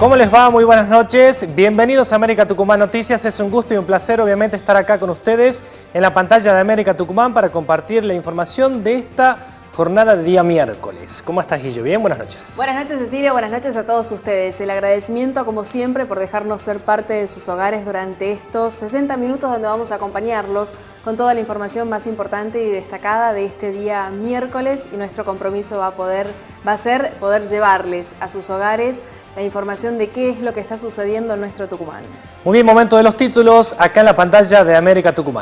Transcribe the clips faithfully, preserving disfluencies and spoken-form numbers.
¿Cómo les va? Muy buenas noches. Bienvenidos a América Tucumán Noticias. Es un gusto y un placer, obviamente, estar acá con ustedes en la pantalla de América Tucumán para compartir la información de esta jornada de día miércoles. ¿Cómo estás, Guillo? Bien, buenas noches. Buenas noches, Cecilia. Buenas noches a todos ustedes. El agradecimiento, como siempre, por dejarnos ser parte de sus hogares durante estos sesenta minutos donde vamos a acompañarlos con toda la información más importante y destacada de este día miércoles, y nuestro compromiso va a, poder, va a ser poder llevarles a sus hogares la información de qué es lo que está sucediendo en nuestro Tucumán. Muy bien, momento de los títulos acá en la pantalla de América Tucumán.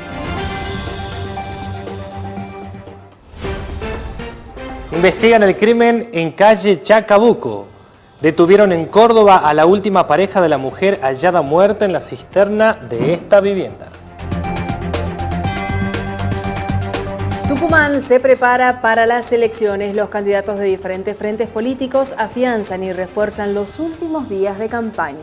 Investigan el crimen en calle Chacabuco. Detuvieron en Córdoba a la última pareja de la mujer hallada muerta en la cisterna de esta vivienda. Tucumán se prepara para las elecciones. Los candidatos de diferentes frentes políticos afianzan y refuerzan los últimos días de campaña.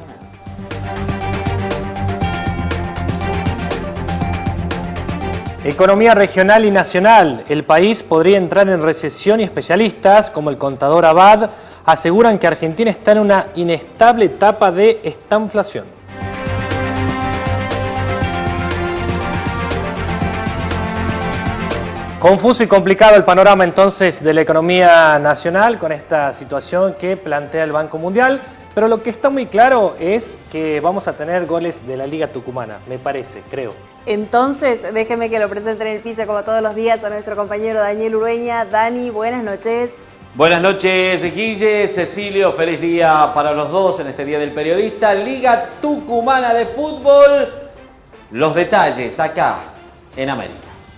Economía regional y nacional. El país podría entrar en recesión y especialistas, como el contador Abad, aseguran que Argentina está en una inestable etapa de estanflación. Confuso y complicado el panorama entonces de la economía nacional con esta situación que plantea el Banco Mundial, pero lo que está muy claro es que vamos a tener goles de la Liga Tucumana, me parece, creo. Entonces, déjeme que lo presente en el piso como todos los días a nuestro compañero Daniel Urueña. Dani, buenas noches. Buenas noches, Guille, Cecilio, feliz día para los dos en este Día del Periodista. Liga Tucumana de Fútbol, los detalles acá en América.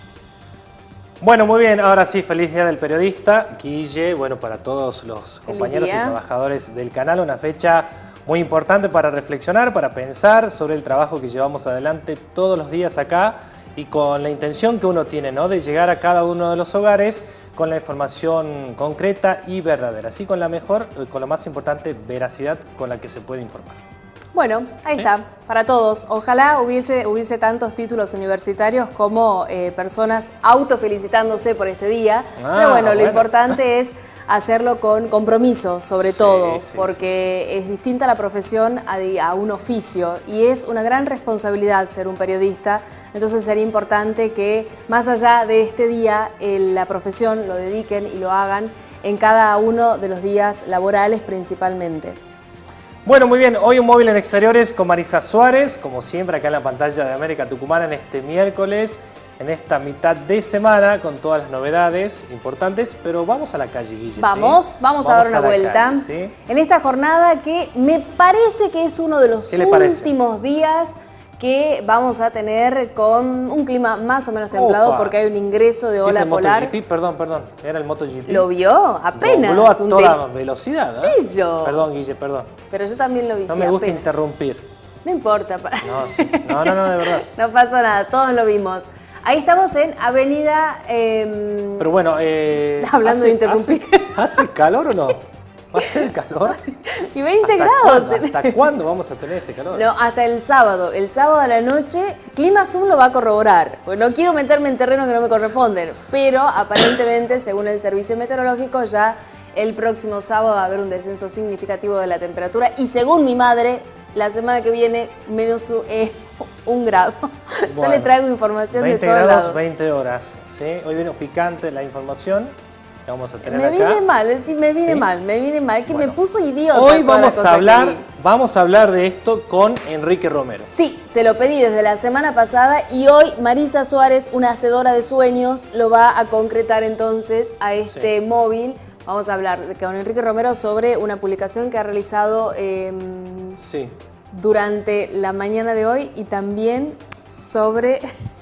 Bueno, muy bien, ahora sí, feliz Día del Periodista, Guille, bueno, para todos los compañeros y trabajadores del canal, una fecha muy importante para reflexionar, para pensar sobre el trabajo que llevamos adelante todos los días acá y con la intención que uno tiene, ¿no?, de llegar a cada uno de los hogares con la información concreta y verdadera, así con la mejor, con la más importante veracidad con la que se puede informar. Bueno, ahí está, para todos. Ojalá hubiese, hubiese tantos títulos universitarios como eh, personas autofelicitándose por este día. Ah, Pero bueno, bueno, lo importante es hacerlo con compromiso, sobre sí, todo, sí, porque sí, sí. es distinta la profesión a, a un oficio y es una gran responsabilidad ser un periodista. Entonces sería importante que más allá de este día, eh, la profesión lo dediquen y lo hagan en cada uno de los días laborales principalmente. Bueno, muy bien, hoy un móvil en exteriores con Marisa Suárez, como siempre acá en la pantalla de América Tucumán en este miércoles, en esta mitad de semana, con todas las novedades importantes, pero vamos a la calle, Guille. Vamos, ¿sí? vamos, vamos a dar una vuelta. Calle, ¿sí? En esta jornada que me parece que es uno de los últimos días que vamos a tener con un clima más o menos templado. Opa. Porque hay un ingreso de ola polar. MotoGP? Perdón, perdón, era el MotoGP. ¿Lo vio? Apenas. Voló a toda velocidad, ¿eh? Perdón, Guille, perdón. Pero yo también lo vi. No sí, me gusta apenas. interrumpir. No importa. Para... No, sí. no, no, no, de verdad. No pasó nada, todos lo vimos. Ahí estamos en Avenida... Eh... Pero bueno, eh, hablando hace, de interrumpir. ¿Hace, ¿Hace calor o no? ¿Va a ser calor? Y veinte ¿Hasta grados. Cuándo? ¿Hasta cuándo vamos a tener este calor? No, hasta el sábado. El sábado a la noche, Clima Zoom lo va a corroborar. Porque no quiero meterme en terreno que no me corresponden. Pero aparentemente, según el servicio meteorológico, ya el próximo sábado va a haber un descenso significativo de la temperatura. Y según mi madre, la semana que viene, menos eh, un grado. Bueno, yo le traigo información de todos grados, lados. veinte horas. ¿Sí? Hoy viene picante la información. Vamos a tener me acá. viene mal, sí, me viene ¿Sí? mal, me viene mal, que bueno, me puso idiota. Hoy vamos a hablar, vamos a hablar de esto con Enrique Romero. Sí, se lo pedí desde la semana pasada y hoy Marisa Suárez, una hacedora de sueños, lo va a concretar entonces a este sí. móvil. Vamos a hablar con Enrique Romero sobre una publicación que ha realizado eh, sí. durante la mañana de hoy y también sobre...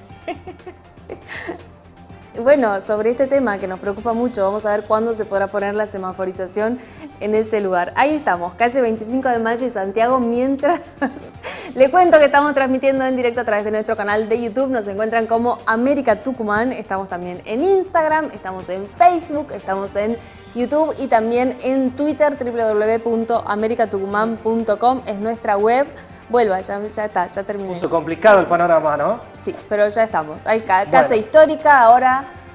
Bueno, sobre este tema que nos preocupa mucho, vamos a ver cuándo se podrá poner la semaforización en ese lugar. Ahí estamos, calle veinticinco de mayo y Santiago, mientras le cuento que estamos transmitiendo en directo a través de nuestro canal de YouTube. Nos encuentran como América Tucumán, estamos también en Instagram, estamos en Facebook, estamos en YouTube y también en Twitter, w w w punto america tucumán punto com es nuestra web. Vuelva, ya, ya está, ya terminé. Puso complicado el panorama, ¿no? Sí, pero ya estamos. Hay ca casa bueno. histórica, ahora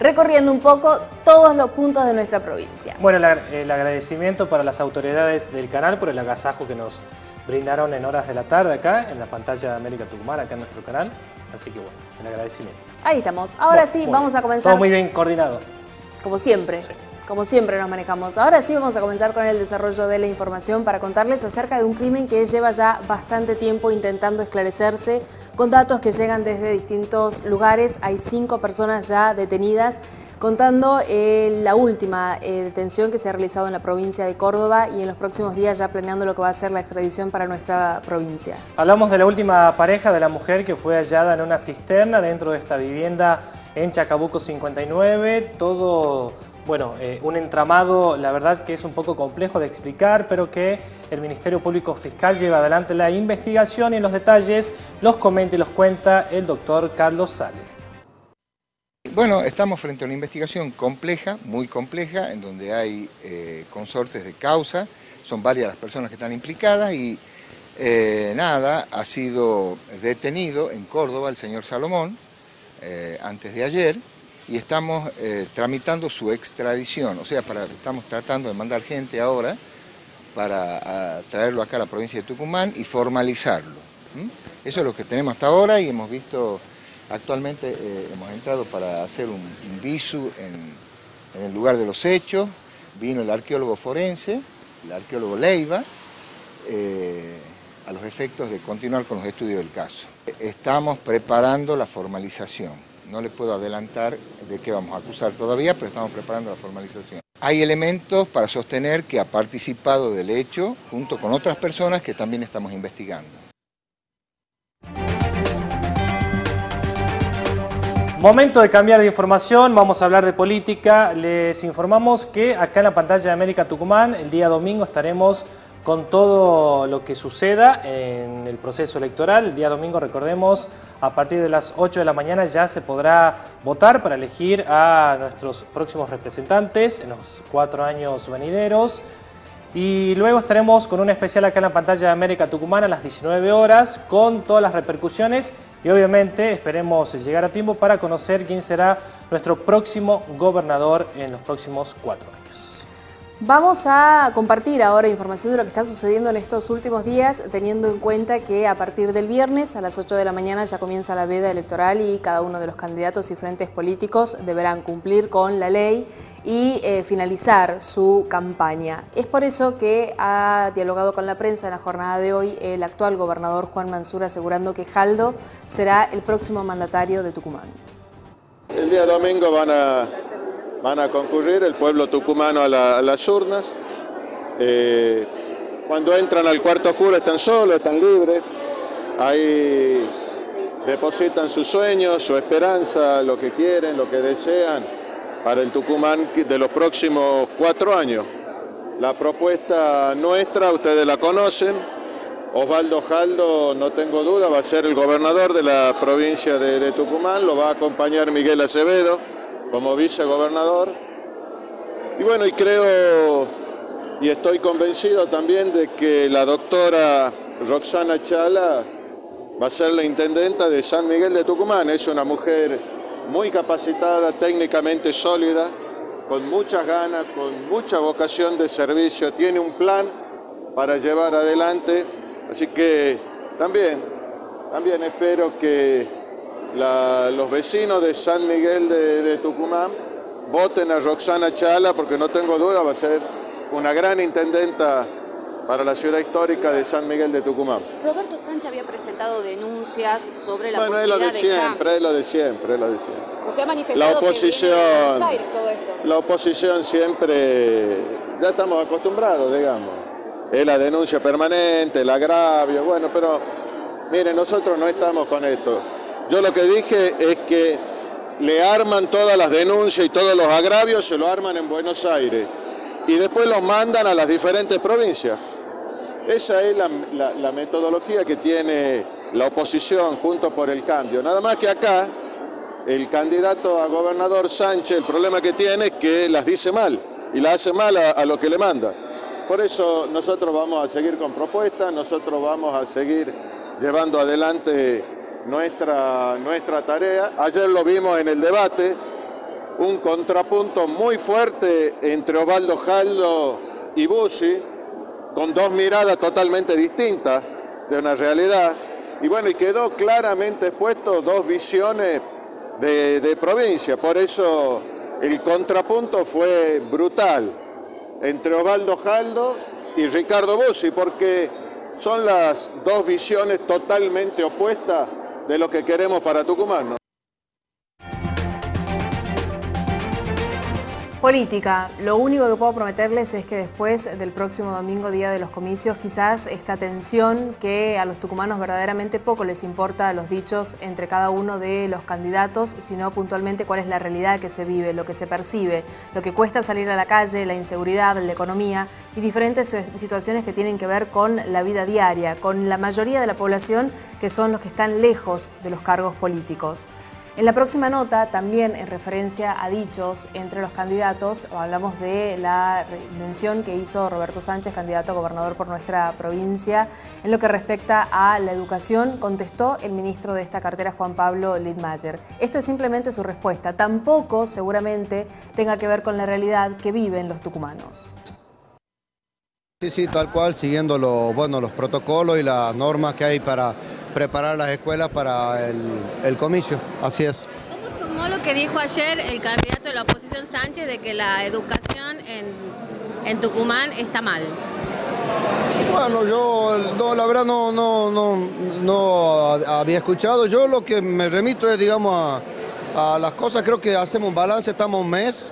recorriendo un poco todos los puntos de nuestra provincia. Bueno, el, el agradecimiento para las autoridades del canal por el agasajo que nos brindaron en horas de la tarde acá, en la pantalla de América Tucumán, acá en nuestro canal. Así que bueno, el agradecimiento. Ahí estamos. Ahora bueno, sí, vamos bien. a comenzar. Todo muy bien coordinado. Como siempre. Sí. Como siempre nos manejamos. Ahora sí vamos a comenzar con el desarrollo de la información para contarles acerca de un crimen que lleva ya bastante tiempo intentando esclarecerse con datos que llegan desde distintos lugares. Hay cinco personas ya detenidas, contando eh, la última eh, detención que se ha realizado en la provincia de Córdoba y en los próximos días ya planeando lo que va a ser la extradición para nuestra provincia. Hablamos de la última pareja de la mujer que fue hallada en una cisterna dentro de esta vivienda en Chacabuco cincuenta y nueve. Todo... Bueno, eh, un entramado, la verdad que es un poco complejo de explicar, pero que el Ministerio Público Fiscal lleva adelante la investigación y en los detalles los comenta y los cuenta el doctor Carlos Sale. Bueno, estamos frente a una investigación compleja, muy compleja, en donde hay eh, consortes de causa, son varias las personas que están implicadas y eh, nada, ha sido detenido en Córdoba el señor Salomón eh, antes de ayer. Y estamos eh, tramitando su extradición, o sea, para, estamos tratando de mandar gente ahora para a, traerlo acá a la provincia de Tucumán y formalizarlo. ¿Mm? Eso es lo que tenemos hasta ahora y hemos visto, actualmente eh, hemos entrado para hacer un, un visu en, en el lugar de los hechos, vino el arqueólogo forense, el arqueólogo Leiva, eh, a los efectos de continuar con los estudios del caso. Estamos preparando la formalización. No le puedo adelantar de qué vamos a acusar todavía, pero estamos preparando la formalización. Hay elementos para sostener que ha participado del hecho junto con otras personas que también estamos investigando. Momento de cambiar de información, vamos a hablar de política. Les informamos que acá en la pantalla de América Tucumán, el día domingo estaremos con todo lo que suceda en el proceso electoral. El día domingo, recordemos, a partir de las ocho de la mañana ya se podrá votar para elegir a nuestros próximos representantes en los cuatro años venideros. Y luego estaremos con un especial acá en la pantalla de América Tucumán a las diecinueve horas con todas las repercusiones y obviamente esperemos llegar a tiempo para conocer quién será nuestro próximo gobernador en los próximos cuatro años. Vamos a compartir ahora información de lo que está sucediendo en estos últimos días, teniendo en cuenta que a partir del viernes a las ocho de la mañana ya comienza la veda electoral y cada uno de los candidatos y frentes políticos deberán cumplir con la ley y eh, finalizar su campaña. Es por eso que ha dialogado con la prensa en la jornada de hoy el actual gobernador Juan Mansur, asegurando que Jaldo será el próximo mandatario de Tucumán. El día domingo van a... Van a concurrir el pueblo tucumano a, la, a las urnas. Eh, cuando entran al cuarto oscuro están solos, están libres. Ahí depositan sus sueños, su esperanza, lo que quieren, lo que desean para el Tucumán de los próximos cuatro años. La propuesta nuestra, ustedes la conocen. Osvaldo Jaldo, no tengo duda, va a ser el gobernador de la provincia de, de Tucumán. Lo va a acompañar Miguel Acevedo como vicegobernador. Y bueno, y creo y estoy convencido también de que la doctora Roxana Chala va a ser la intendenta de San Miguel de Tucumán. Es una mujer muy capacitada, técnicamente sólida, con muchas ganas, con mucha vocación de servicio, tiene un plan para llevar adelante. Así que también, también espero que La, los vecinos de San Miguel de, de Tucumán voten a Roxana Chala, porque no tengo duda va a ser una gran intendenta para la ciudad histórica de San Miguel de Tucumán. Roberto Sánchez había presentado denuncias sobre la bueno, posibilidad es lo de siempre, de es lo de siempre, es lo de siempre. Usted ha manifestado la oposición, que viene de Buenos Aires todo esto. La oposición siempre, ya estamos acostumbrados, digamos. Es la denuncia permanente, el agravio, bueno, pero miren, nosotros no estamos con esto. Yo lo que dije es que le arman todas las denuncias y todos los agravios, se lo arman en Buenos Aires y después los mandan a las diferentes provincias. Esa es la, la, la metodología que tiene la oposición junto por el cambio. Nada más que acá, el candidato a gobernador Sánchez, el problema que tiene es que las dice mal y las hace mal a, a lo que le manda. Por eso nosotros vamos a seguir con propuestas, nosotros vamos a seguir llevando adelante nuestra, nuestra tarea. Ayer lo vimos en el debate, un contrapunto muy fuerte entre Osvaldo Jaldo y Bussi, con dos miradas totalmente distintas de una realidad. Y bueno, y quedó claramente expuesto dos visiones de, de provincia. Por eso el contrapunto fue brutal entre Osvaldo Jaldo y Ricardo Bussi, porque son las dos visiones totalmente opuestas de lo que queremos para Tucumán, ¿no? Política. Lo único que puedo prometerles es que después del próximo domingo, día de los comicios, quizás esta tensión que a los tucumanos verdaderamente poco les importa los dichos entre cada uno de los candidatos, sino puntualmente cuál es la realidad que se vive, lo que se percibe, lo que cuesta salir a la calle, la inseguridad, la economía y diferentes situaciones que tienen que ver con la vida diaria, con la mayoría de la población que son los que están lejos de los cargos políticos. En la próxima nota, también en referencia a dichos entre los candidatos, hablamos de la mención que hizo Roberto Sánchez, candidato a gobernador por nuestra provincia. En lo que respecta a la educación, contestó el ministro de esta cartera, Juan Pablo Lidmayer. Esto es simplemente su respuesta. Tampoco, seguramente, tenga que ver con la realidad que viven los tucumanos. Sí, sí, tal cual, siguiendo lo, bueno, los protocolos y las normas que hay para preparar las escuelas para el, el comicio, así es. ¿Cómo tomó lo que dijo ayer el candidato de la oposición Sánchez de que la educación en, en Tucumán está mal? Bueno, yo no, la verdad no, no, no, no había escuchado. Yo lo que me remito es, digamos, a, a las cosas. Creo que hacemos un balance, estamos un mes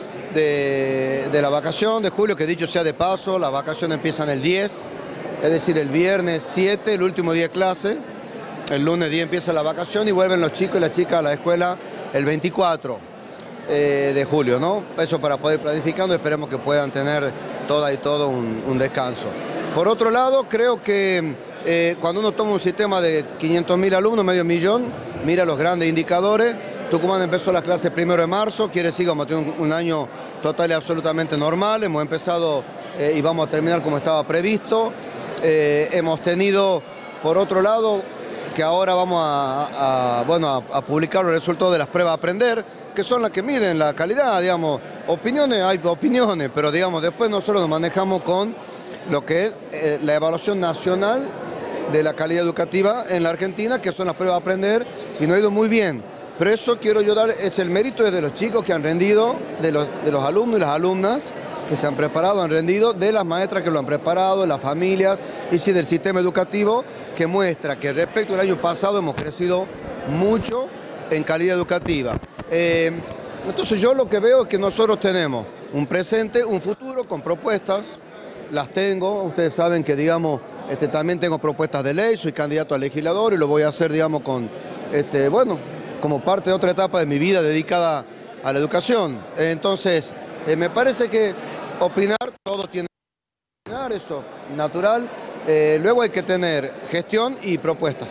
de, de la vacación de julio, que dicho sea de paso, las vacaciones empiezan el diez, es decir, el viernes siete, el último día de clase. El lunes diez empieza la vacación y vuelven los chicos y las chicas a la escuela el veinticuatro eh, de julio, ¿no? Eso para poder ir planificando, esperemos que puedan tener toda y todo un, un descanso. Por otro lado, creo que eh, cuando uno toma un sistema de quinientos mil alumnos, medio millón, mira los grandes indicadores. Tucumán empezó las clases primero de marzo, quiere decir que vamos a tener un, un año total y absolutamente normal. Hemos empezado eh, y vamos a terminar como estaba previsto. Eh, hemos tenido, por otro lado, que ahora vamos a, a, bueno, a, a publicar los resultados de las pruebas a aprender, que son las que miden la calidad, digamos. Opiniones, hay opiniones, pero digamos, después nosotros nos manejamos con lo que es eh, la evaluación nacional de la calidad educativa en la Argentina, que son las pruebas a aprender, y nos ha ido muy bien. Pero eso quiero yo dar, es el mérito de los chicos que han rendido, de los, de los alumnos y las alumnas que se han preparado, han rendido, de las maestras que lo han preparado, de las familias, y sí del sistema educativo, que muestra que respecto al año pasado hemos crecido mucho en calidad educativa. Eh, entonces yo lo que veo es que nosotros tenemos un presente, un futuro con propuestas, las tengo, ustedes saben que digamos, este, también tengo propuestas de ley, soy candidato a legislador y lo voy a hacer digamos con, este, bueno, como parte de otra etapa de mi vida dedicada a la educación. Entonces, eh, me parece que opinar, todo tiene que opinar, eso, natural. Eh, luego hay que tener gestión y propuestas.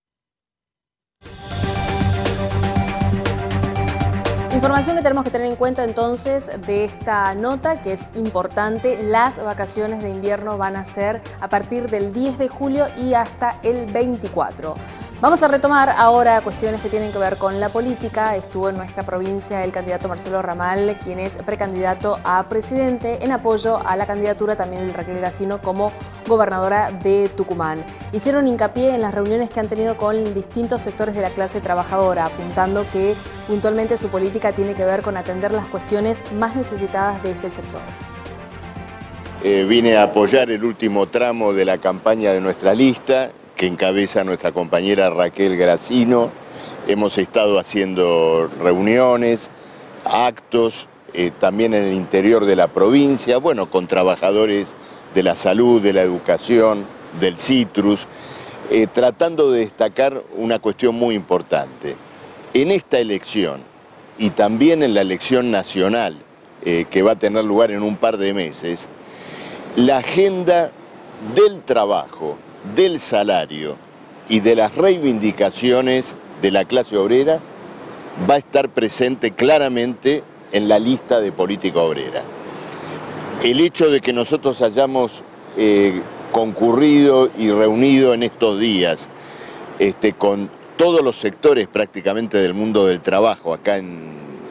Información que tenemos que tener en cuenta entonces de esta nota, que es importante. Las vacaciones de invierno van a ser a partir del diez de julio y hasta el veinticuatro. Vamos a retomar ahora cuestiones que tienen que ver con la política. Estuvo en nuestra provincia el candidato Marcelo Ramal, quien es precandidato a presidente en apoyo a la candidatura también de Raquel Gracino como gobernadora de Tucumán. Hicieron hincapié en las reuniones que han tenido con distintos sectores de la clase trabajadora, apuntando que puntualmente su política tiene que ver con atender las cuestiones más necesitadas de este sector. Eh, vine a apoyar el último tramo de la campaña de nuestra lista, que encabeza nuestra compañera Raquel Gracino. Hemos estado haciendo reuniones, actos, eh, también en el interior de la provincia, bueno, con trabajadores de la salud, de la educación, del citrus, eh, tratando de destacar una cuestión muy importante. En esta elección, y también en la elección nacional, eh, que va a tener lugar en un par de meses, la agenda del trabajo, del salario y de las reivindicaciones de la clase obrera va a estar presente claramente en la lista de política obrera. El hecho de que nosotros hayamos eh, concurrido y reunido en estos días este, con todos los sectores prácticamente del mundo del trabajo acá en,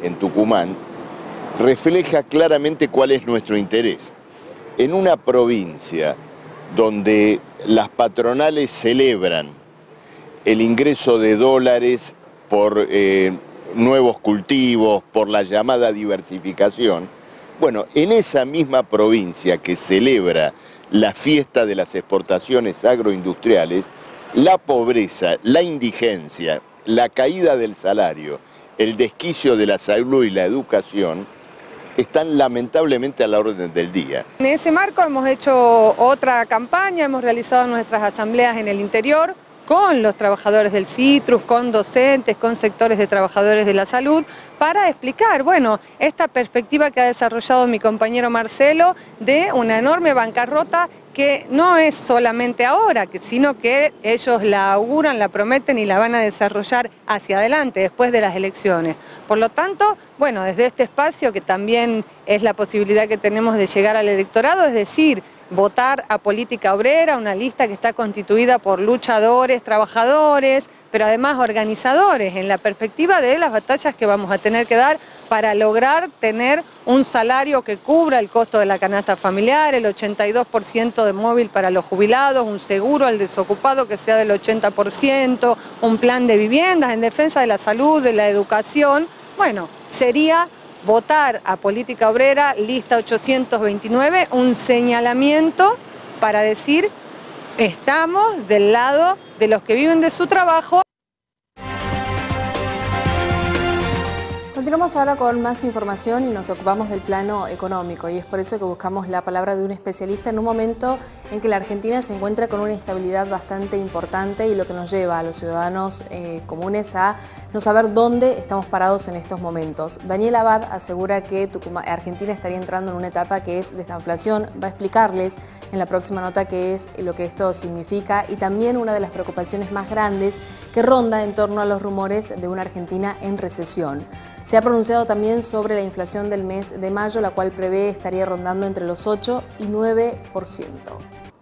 en Tucumán refleja claramente cuál es nuestro interés. En una provincia donde las patronales celebran el ingreso de dólares por eh, nuevos cultivos, por la llamada diversificación, bueno, en esa misma provincia que celebra la fiesta de las exportaciones agroindustriales, la pobreza, la indigencia, la caída del salario, el desquicio de la salud y la educación están lamentablemente a la orden del día. En ese marco hemos hecho otra campaña, hemos realizado nuestras asambleas en el interior con los trabajadores del Citrus, con docentes, con sectores de trabajadores de la salud, para explicar, bueno, esta perspectiva que ha desarrollado mi compañero Marcelo de una enorme bancarrota que no es solamente ahora, sino que ellos la auguran, la prometen y la van a desarrollar hacia adelante, después de las elecciones. Por lo tanto, bueno, desde este espacio, que también es la posibilidad que tenemos de llegar al electorado, es decir, votar a Política Obrera, una lista que está constituida por luchadores, trabajadores, pero además organizadores, en la perspectiva de las batallas que vamos a tener que dar para lograr tener un salario que cubra el costo de la canasta familiar, el ochenta y dos por ciento de móvil para los jubilados, un seguro al desocupado que sea del ochenta por ciento, un plan de viviendas en defensa de la salud, de la educación. Bueno, sería votar a Política Obrera, lista ochocientos veintinueve, un señalamiento para decir, estamos del lado de los que viven de su trabajo. Continuamos ahora con más información y nos ocupamos del plano económico, y es por eso que buscamos la palabra de un especialista en un momento en que la Argentina se encuentra con una inestabilidad bastante importante, y lo que nos lleva a los ciudadanos eh, comunes a no saber dónde estamos parados en estos momentos. Daniel Abad asegura que Tucumán, Argentina estaría entrando en una etapa que es desinflación. Va a explicarles en la próxima nota qué es lo que esto significa, y también una de las preocupaciones más grandes que ronda en torno a los rumores de una Argentina en recesión. Se ha pronunciado también sobre la inflación del mes de mayo, la cual prevé estaría rondando entre los ocho y nueve por ciento.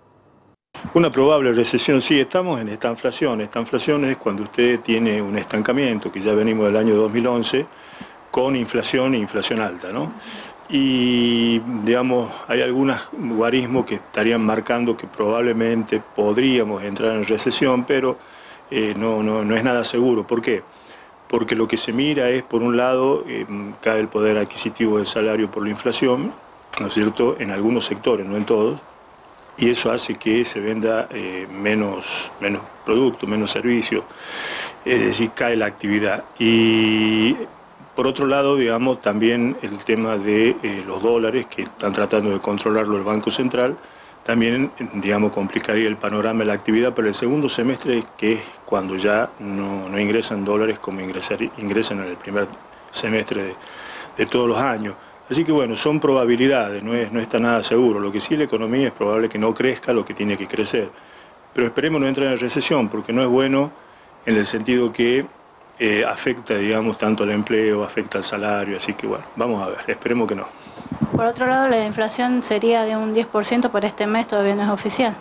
Una probable recesión, sí, estamos en esta inflación. Esta inflación es cuando usted tiene un estancamiento, que ya venimos del año dos mil once, con inflación e inflación alta, ¿no? Y, digamos, hay algunos guarismos que estarían marcando que probablemente podríamos entrar en recesión, pero eh, no, no, no es nada seguro. ¿Por qué? Porque lo que se mira es, por un lado, eh, cae el poder adquisitivo del salario por la inflación, ¿no es cierto?, en algunos sectores, no en todos, y eso hace que se venda eh, menos, menos producto, menos servicio, es decir, cae la actividad. Y por otro lado, digamos, también el tema de eh, los dólares, que están tratando de controlarlo el Banco Central, también, digamos, complicaría el panorama de la actividad para el segundo semestre, que es cuando ya no, no ingresan dólares como ingresar, ingresan en el primer semestre de, de todos los años. Así que bueno, son probabilidades, no, es, no está nada seguro. Lo que sí, la economía es probable que no crezca lo que tiene que crecer. Pero esperemos no entrar en recesión, porque no es bueno en el sentido que eh, afecta, digamos, tanto al empleo, afecta al salario. Así que bueno, vamos a ver, esperemos que no. Por otro lado, la inflación sería de un diez por ciento para este mes, todavía no es oficial.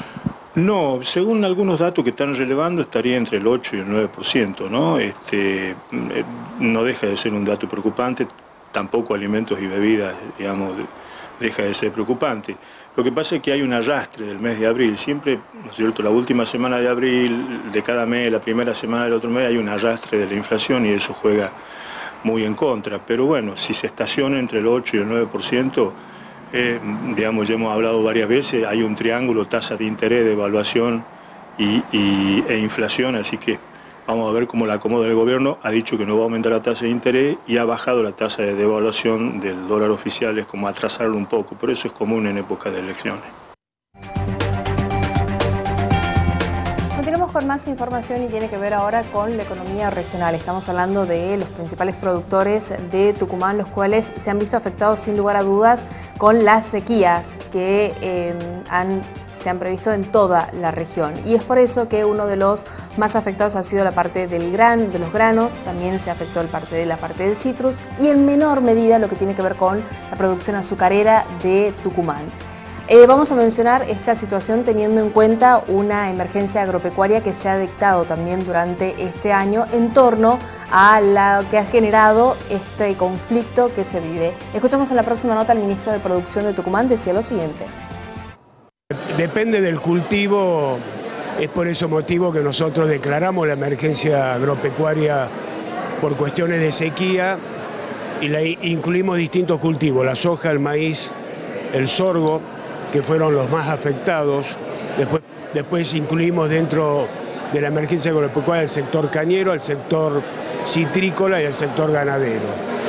No, según algunos datos que están relevando, estaría entre el ocho y el nueve por ciento, ¿no? Este, no deja de ser un dato preocupante, tampoco alimentos y bebidas, digamos, deja de ser preocupante. Lo que pasa es que hay un arrastre del mes de abril, siempre, ¿no es cierto?, la última semana de abril, de cada mes, la primera semana del otro mes, hay un arrastre de la inflación y eso juega muy en contra, pero bueno, si se estaciona entre el ocho y el nueve por ciento, eh, digamos, ya hemos hablado varias veces, hay un triángulo, tasa de interés, devaluación y, y, e inflación, así que vamos a ver cómo la acomoda el gobierno. Ha dicho que no va a aumentar la tasa de interés y ha bajado la tasa de devaluación del dólar oficial, es como atrasarlo un poco, pero eso es común en época de elecciones. Continuamos con más información y tiene que ver ahora con la economía regional. Estamos hablando de los principales productores de Tucumán, los cuales se han visto afectados sin lugar a dudas con las sequías que eh, han, se han previsto en toda la región. Y es por eso que uno de los más afectados ha sido la parte del gran, de los granos, también se afectó el parte de la parte del citrus y en menor medida lo que tiene que ver con la producción azucarera de Tucumán. Eh, vamos a mencionar esta situación teniendo en cuenta una emergencia agropecuaria que se ha dictado también durante este año en torno a la que ha generado este conflicto que se vive. Escuchamos en la próxima nota al ministro de Producción de Tucumán, decía lo siguiente. Depende del cultivo, es por ese motivo que nosotros declaramos la emergencia agropecuaria por cuestiones de sequía y la incluimos distintos cultivos, la soja, el maíz, el sorgo, que fueron los más afectados. Después, después incluimos dentro de la emergencia agropecuaria el sector cañero, el sector citrícola y el sector ganadero.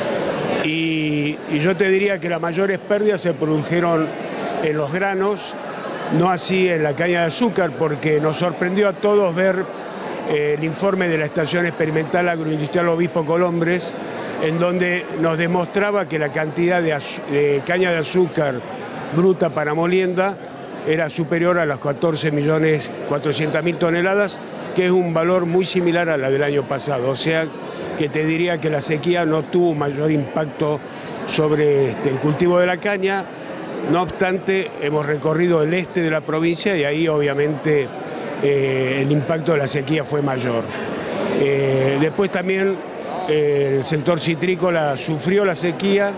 Y, y yo te diría que las mayores pérdidas se produjeron en los granos, no así en la caña de azúcar, porque nos sorprendió a todos ver eh, el informe de la Estación Experimental Agroindustrial Obispo Colombres, en donde nos demostraba que la cantidad de, de caña de azúcar bruta para molienda era superior a las catorce millones cuatrocientas mil toneladas, que es un valor muy similar a la del año pasado. O sea que te diría que la sequía no tuvo un mayor impacto sobre este, el cultivo de la caña. No obstante, hemos recorrido el este de la provincia y ahí obviamente eh, el impacto de la sequía fue mayor. Eh, después también eh, el sector citrícola sufrió la sequía.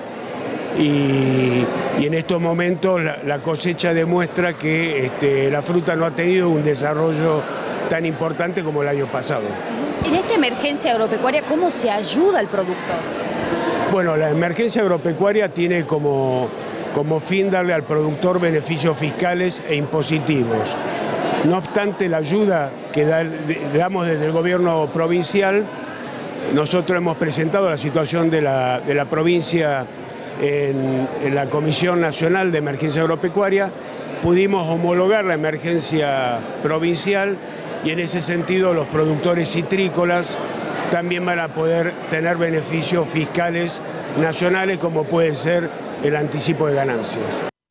Y, y en estos momentos la, la cosecha demuestra que este, la fruta no ha tenido un desarrollo tan importante como el año pasado. En esta emergencia agropecuaria, ¿cómo se ayuda al productor? Bueno, la emergencia agropecuaria tiene como, como fin darle al productor beneficios fiscales e impositivos. No obstante, la ayuda que da, damos desde el gobierno provincial, nosotros hemos presentado la situación de la, de la provincia En, en la Comisión Nacional de Emergencia Agropecuaria, pudimos homologar la emergencia provincial y en ese sentido los productores citrícolas también van a poder tener beneficios fiscales nacionales como puede ser el anticipo de ganancias.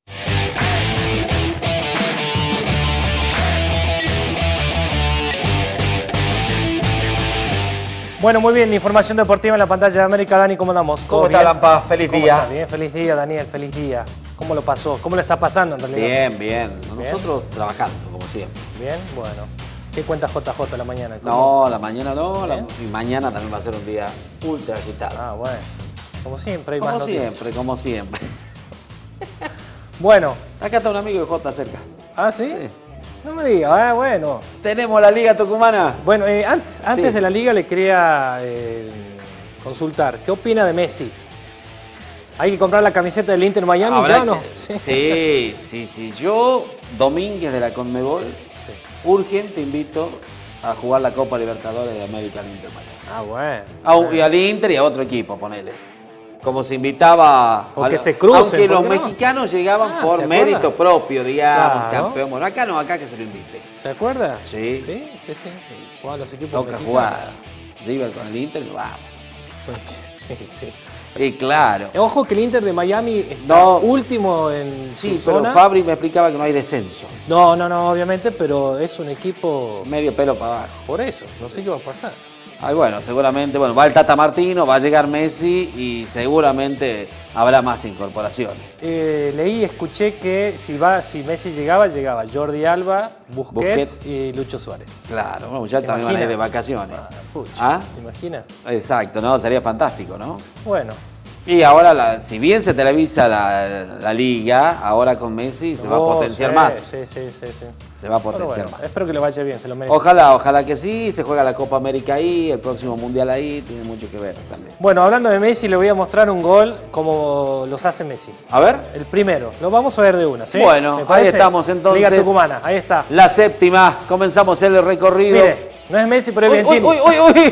Bueno, muy bien, información deportiva en la pantalla de América. Dani, ¿cómo andamos? ¿Cómo está, Lampa? Feliz ¿Cómo día. Está? Bien, feliz día, Daniel, feliz día. ¿Cómo lo pasó? ¿Cómo lo está pasando en realidad? Bien, bien. ¿Bien? Nosotros trabajando, como siempre. Bien, bueno. ¿Qué cuenta J J la mañana? ¿Cómo? No, la mañana no. La, y mañana también va a ser un día ultra agitado. Ah, bueno. Como siempre hay como más noticias. siempre, como siempre. Bueno. Acá está un amigo de J cerca. ¿Ah, sí? Sí. No me diga, ah, bueno. Tenemos la Liga Tucumana. Bueno, eh, antes, antes sí. de la Liga le quería eh, consultar. ¿Qué opina de Messi? ¿Hay que comprar la camiseta del Inter Miami Habrá ya o no? Que... Sí, sí, sí. Yo, Domínguez de la Conmebol, sí. urgente invito a jugar la Copa Libertadores de América al Inter Miami. Ah, bueno. A, bueno. Y al Inter y a otro equipo, ponele. Como se invitaba... O que a, se crucen. Aunque los no? mexicanos llegaban ah, por mérito propio, digamos, claro. campeón. Bueno, acá no, acá que se lo invite. ¿Se acuerda? Sí. Sí, sí, sí. sí. Juegan los equipos Toca mexicanos. jugar River con el Inter, vamos. Pues, sí, sí. Y claro. Ojo que el Inter de Miami está no, último en sí, su pero zona. Fabri me explicaba que no hay descenso. No, no, no, obviamente, pero es un equipo... medio pelo para abajo. Por eso, no sé qué va a pasar. Ay, bueno, seguramente, bueno, va el Tata Martino, va a llegar Messi y seguramente habrá más incorporaciones. Eh, leí y escuché que si, va, si Messi llegaba, llegaba Jordi Alba, Busquets, Busquets. y Lucho Suárez. Claro, bueno, ya también van a ir de vacaciones. Ah, pucha, ¿Ah? ¿Te imaginas? Exacto, ¿no? Sería fantástico, ¿no? Bueno. Y ahora, la, si bien se televisa la, la liga, ahora con Messi se va a potenciar sí, más. Sí, sí, sí, sí. Se va a potenciar bueno, más. Espero que le vaya bien, se lo merece. Ojalá, ojalá que sí, se juega la Copa América ahí, el próximo Mundial ahí, tiene mucho que ver también. Bueno, hablando de Messi, le voy a mostrar un gol como los hace Messi. A ver. El primero, lo vamos a ver de una, ¿sí? Bueno, ahí estamos entonces. Liga Tucumana, ahí está. La séptima, comenzamos el recorrido. Mire, no es Messi, pero es uy, Bianchini. Uy, uy, uy, uy.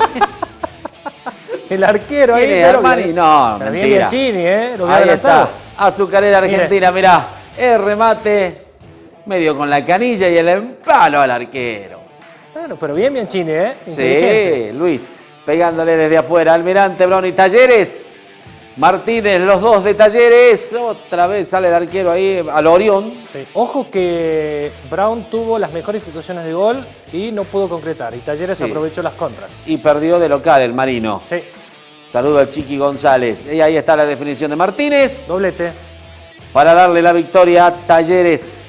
El arquero ahí. ¿Quién es, Armani? No, pero mentira. bien Bianchini, ¿eh? Lo ahí está, Azucarera Argentina, Mire. mirá. El remate, medio con la canilla y el empalo al arquero. Bueno, pero bien Bianchini, ¿eh? Sí, Luis, pegándole desde afuera. Almirante, Brown y Talleres. Martínez, los dos de Talleres. Otra vez sale el arquero ahí al Orión. Sí. Ojo que Brown tuvo las mejores situaciones de gol y no pudo concretar. Y Talleres sí. aprovechó las contras. Y perdió de local el Marino. Sí. Saludo al Chiqui González. Y ahí está la definición de Martínez. Doblete. para darle la victoria a Talleres.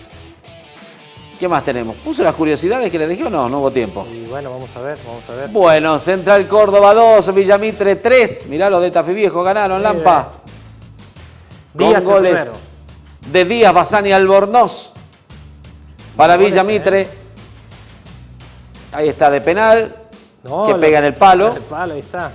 ¿Qué más tenemos? ¿Puso las curiosidades que le dejé o no? No hubo tiempo. Y bueno, vamos a ver, vamos a ver. Bueno, Central Córdoba dos, Villamitre tres. Mirá, los de Tafí Viejo ganaron, Lampa. Con Díaz goles de Díaz, Bazán y Albornoz para Villamitre. Ahí está, de penal, no, que pega en el palo. En el palo, ahí está.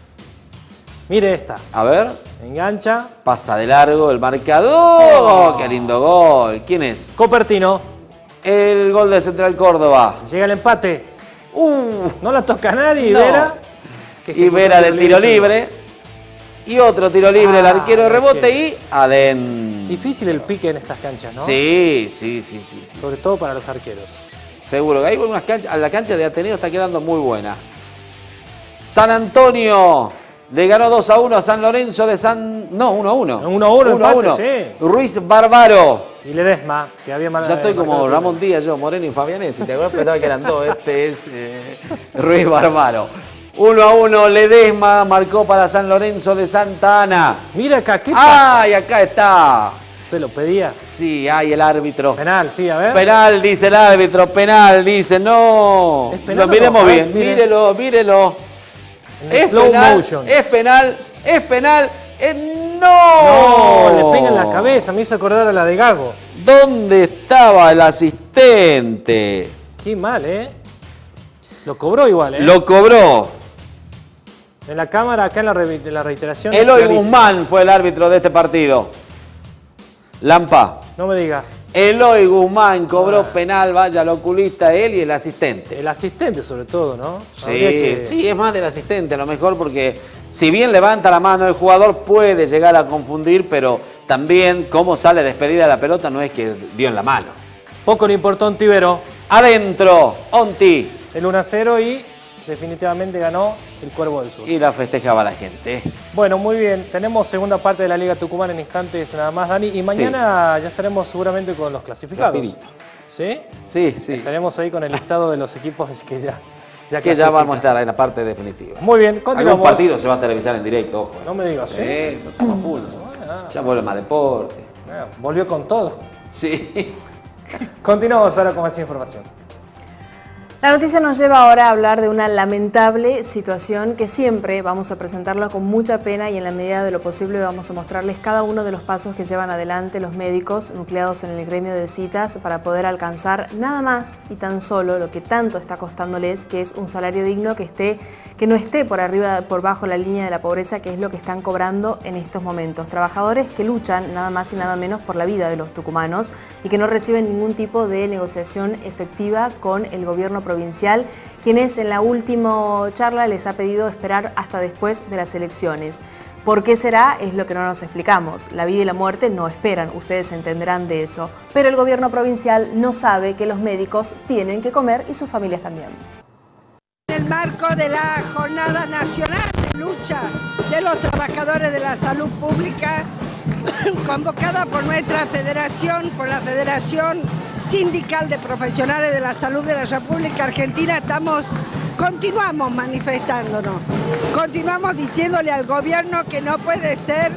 Mire esta. A ver. Engancha. Pasa de largo el marcador. Oh, ¡qué lindo gol! ¿Quién es? Copertino. El gol de Central Córdoba. Llega el empate. Uh, no la toca nadie. No. Vera. Y Vera de tiro libre. Y otro tiro libre, ah, el arquero de rebote y adentro. Difícil el pique en estas canchas, ¿no? Sí, sí, sí, sí, sí. Sobre todo para los arqueros. Seguro que hay algunas canchas. La cancha de Ateneo está quedando muy buena. San Antonio le ganó dos a uno a San Lorenzo de San... No, uno a uno. uno a uno, uno a uno. Sí. Ruiz Bárbaro. Y Ledesma, que había mal. Ya estoy como Ramón Díaz, yo, Moreno y Fabianesi. Te acuerdas, pensaba que eran dos. Este es eh, Ruiz Bárbaro. uno a uno, Ledesma marcó para San Lorenzo de Santa Ana. Mira acá, ¿qué pasa? ¡Ay, acá está! ¿Usted lo pedía? Sí, hay el árbitro. Penal, sí, a ver. Penal, dice el árbitro, penal, dice, no. ¿Es penal? Lo miremos no? bien, Mire. mírelo, mírelo. Es slow penal, motion. es penal, es penal, eh, no. no. Le pega en la cabeza, me hizo acordar a la de Gago. ¿Dónde estaba el asistente? Qué mal, ¿eh? Lo cobró igual, ¿eh? Lo cobró. En la cámara, acá en la, re en la reiteración. Eloy Guzmán fue el árbitro de este partido. Lampa. No me diga. Eloy Guzmán cobró ah. penal, vaya el oculista, él y el asistente. El asistente sobre todo, ¿no? Sí, que... sí, es más del asistente a lo mejor porque si bien levanta la mano el jugador puede llegar a confundir, pero también cómo sale despedida la pelota no es que dio en la mano. Poco le importó a Ontivero. Adentro, Onti. El uno a cero y definitivamente ganó el Cuervo del Sur. Y la festejaba la gente. Bueno, muy bien. Tenemos segunda parte de la Liga Tucumán en instantes nada más, Dani. Y mañana sí. ya estaremos seguramente con los clasificados. Rapidito. ¿Sí? Sí, sí. Estaremos ahí con el listado de los equipos que ya ya Que ya vamos a estar en la parte definitiva. Muy bien, continuamos. Algún partido se va a televisar en directo, ojo. No me digas. Sí, ¿sí? Estamos full. Ah, ya vuelve más deporte. Ah, volvió con todo. Sí. Continuamos ahora con más información. La noticia nos lleva ahora a hablar de una lamentable situación que siempre vamos a presentarla con mucha pena y en la medida de lo posible vamos a mostrarles cada uno de los pasos que llevan adelante los médicos nucleados en el gremio de citas para poder alcanzar nada más y tan solo lo que tanto está costándoles, que es un salario digno que esté, que no esté por arriba, por bajo la línea de la pobreza, que es lo que están cobrando en estos momentos. Trabajadores que luchan nada más y nada menos por la vida de los tucumanos y que no reciben ningún tipo de negociación efectiva con el gobierno provincial, quienes en la última charla les ha pedido esperar hasta después de las elecciones. ¿Por qué será? Es lo que no nos explicamos. La vida y la muerte no esperan, ustedes entenderán de eso. Pero el gobierno provincial no sabe que los médicos tienen que comer y sus familias también. En el marco de la Jornada Nacional de Lucha de los Trabajadores de la Salud Pública, convocada por nuestra federación, por la Federación Sindical de Profesionales de la Salud de la República Argentina, estamos, continuamos manifestándonos, continuamos diciéndole al gobierno que no puede ser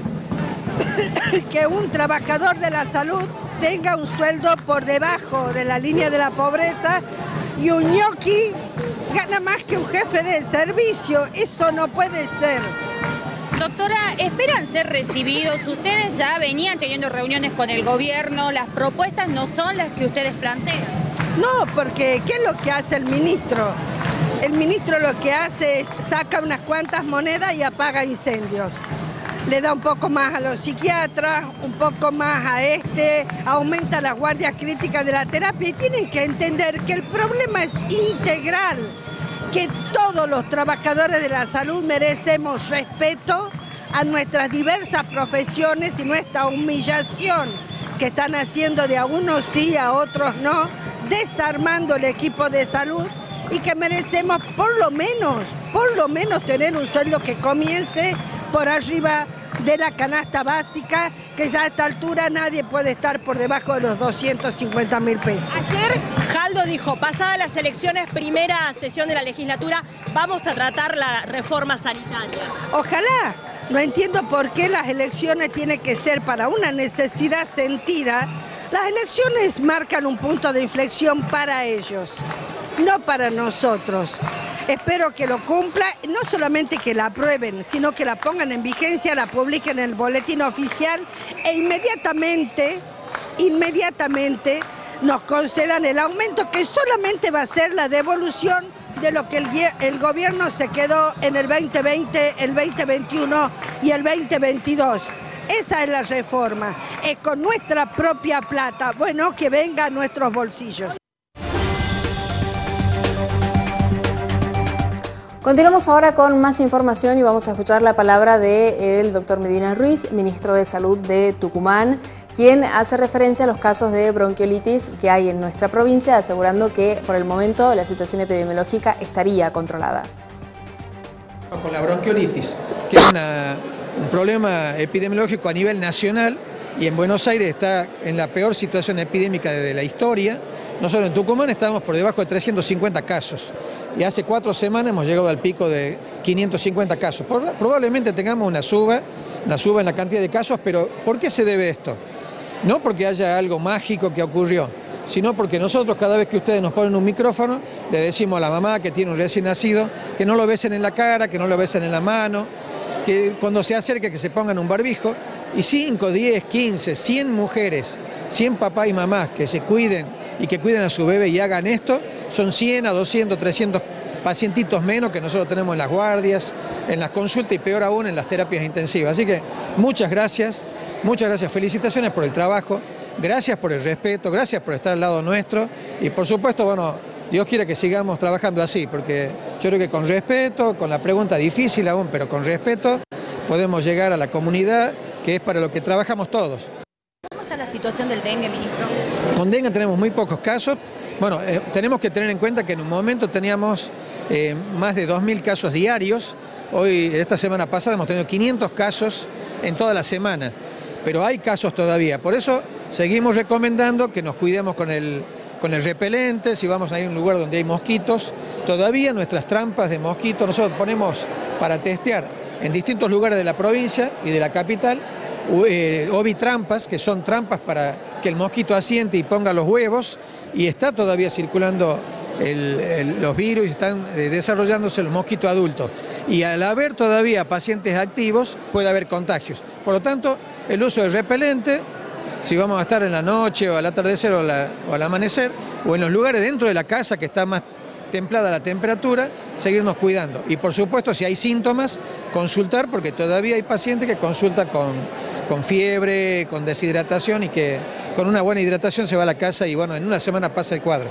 que un trabajador de la salud tenga un sueldo por debajo de la línea de la pobreza y un ñoqui gana más que un jefe de servicio. Eso no puede ser. Doctora, ¿esperan ser recibidos? Ustedes ya venían teniendo reuniones con el gobierno, las propuestas no son las que ustedes plantean. No, porque ¿qué es lo que hace el ministro? El ministro lo que hace es saca unas cuantas monedas y apaga incendios. Le da un poco más a los psiquiatras, un poco más a este, aumenta las guardias críticas de la terapia y tienen que entender que el problema es integral, que todos los trabajadores de la salud merecemos respeto a nuestras diversas profesiones y nuestra humillación que están haciendo de a unos sí, a otros no, desarmando el equipo de salud y que merecemos por lo menos, por lo menos tener un sueldo que comience por arriba de la canasta básica, que ya a esta altura nadie puede estar por debajo de los doscientos cincuenta mil pesos. Ayer Jaldo dijo, pasadas las elecciones, primera sesión de la legislatura, vamos a tratar la reforma sanitaria. Ojalá, No entiendo por qué las elecciones tienen que ser para una necesidad sentida. Las elecciones marcan un punto de inflexión para ellos, no para nosotros. Espero que lo cumpla, no solamente que la aprueben, sino que la pongan en vigencia, la publiquen en el boletín oficial e inmediatamente, inmediatamente nos concedan el aumento que solamente va a ser la devolución de lo que el, el gobierno se quedó en el veinte veinte, el veinte veintiuno y el veinte veintidós. Esa es la reforma, es con nuestra propia plata, bueno, que venga a nuestros bolsillos. Continuamos ahora con más información y vamos a escuchar la palabra del doctor Medina Ruiz, ministro de Salud de Tucumán, quien hace referencia a los casos de bronquiolitis que hay en nuestra provincia, asegurando que por el momento la situación epidemiológica estaría controlada. Con la bronquiolitis, que es una, un problema epidemiológico a nivel nacional, y en Buenos Aires está en la peor situación epidémica de la historia. Nosotros en Tucumán estábamos por debajo de trescientos cincuenta casos y hace cuatro semanas hemos llegado al pico de quinientos cincuenta casos. Probablemente tengamos una suba, una suba en la cantidad de casos, pero ¿por qué se debe esto? No porque haya algo mágico que ocurrió, sino porque nosotros cada vez que ustedes nos ponen un micrófono le decimos a la mamá que tiene un recién nacido que no lo besen en la cara, que no lo besen en la mano, que cuando se acerque que se pongan un barbijo, y cinco, diez, quince, cien mujeres, cien papás y mamás que se cuiden y que cuiden a su bebé y hagan esto, son cien a doscientos, trescientos pacientitos menos que nosotros tenemos en las guardias, en las consultas y peor aún en las terapias intensivas. Así que muchas gracias, muchas gracias, felicitaciones por el trabajo, gracias por el respeto, gracias por estar al lado nuestro y por supuesto, bueno, Dios quiere que sigamos trabajando así, porque yo creo que con respeto, con la pregunta difícil aún, pero con respeto, podemos llegar a la comunidad, que es para lo que trabajamos todos. ¿Cómo está la situación del dengue, ministro? Con dengue tenemos muy pocos casos. Bueno, eh, tenemos que tener en cuenta que en un momento teníamos eh, más de dos mil casos diarios. Hoy, esta semana pasada, hemos tenido quinientos casos en toda la semana, pero hay casos todavía. Por eso seguimos recomendando que nos cuidemos con el... con el repelente, si vamos a ir a un lugar donde hay mosquitos. Todavía nuestras trampas de mosquitos, nosotros ponemos para testear en distintos lugares de la provincia y de la capital, eh, ovitrampas, que son trampas para que el mosquito asiente y ponga los huevos, y está todavía circulando el, el, los virus, y están eh, desarrollándose los mosquitos adultos. Y al haber todavía pacientes activos, puede haber contagios. Por lo tanto, el uso del repelente, si vamos a estar en la noche o al atardecer o, la, o al amanecer, o en los lugares dentro de la casa que está más templada la temperatura, seguirnos cuidando. Y por supuesto, si hay síntomas, consultar, porque todavía hay pacientes que consultan con, con fiebre, con deshidratación, y que con una buena hidratación se va a la casa y bueno, en una semana pasa el cuadro.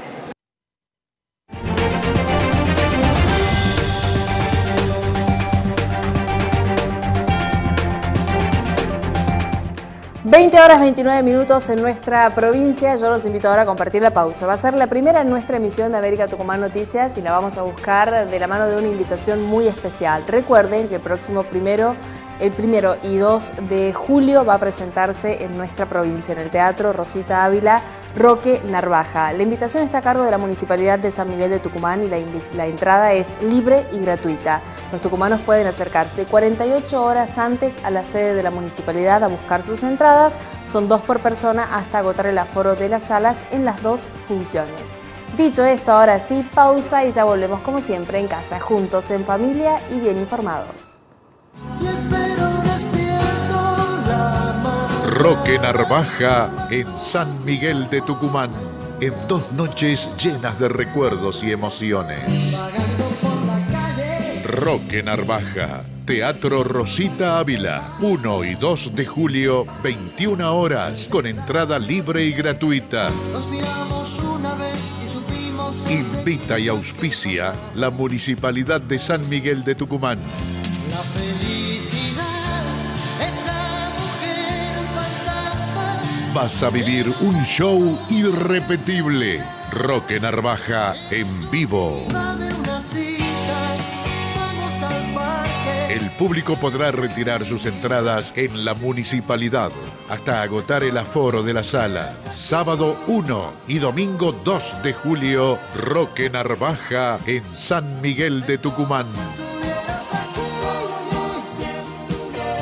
veinte horas veintinueve minutos en nuestra provincia. Yo los invito ahora a compartir la pausa. Va a ser la primera en nuestra emisión de América Tucumán Noticias y la vamos a buscar de la mano de una invitación muy especial. Recuerden que el próximo primero, el primero y dos de julio va a presentarse en nuestra provincia, en el Teatro Rosita Ávila, Roque Narvaja. La invitación está a cargo de la Municipalidad de San Miguel de Tucumán y la, la entrada es libre y gratuita. Los tucumanos pueden acercarse cuarenta y ocho horas antes a la sede de la Municipalidad a buscar sus entradas. Son dos por persona hasta agotar el aforo de las salas en las dos funciones. Dicho esto, ahora sí, pausa y ya volvemos como siempre en casa, juntos, en familia y bien informados. Roque Narvaja en San Miguel de Tucumán, en dos noches llenas de recuerdos y emociones. Roque Narvaja, Teatro Rosita Ávila, uno y dos de julio, veintiuna horas, con entrada libre y gratuita. Invita y auspicia la Municipalidad de San Miguel de Tucumán. Vas a vivir un show irrepetible. Roque Narvaja en vivo. El público podrá retirar sus entradas en la municipalidad hasta agotar el aforo de la sala. Sábado uno y domingo dos de julio, Roque Narvaja en San Miguel de Tucumán.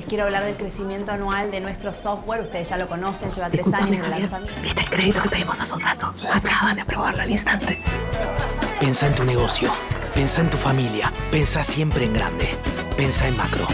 les quiero hablar del crecimiento anual de nuestro software. Ustedes ya lo conocen, lleva tres años de lanzamiento. ¿Viste el crédito que pedimos hace un rato? Sí. Acaban de aprobarlo al instante. Pensá en tu negocio, pensá en tu familia, pensá siempre en grande, pensá en macro.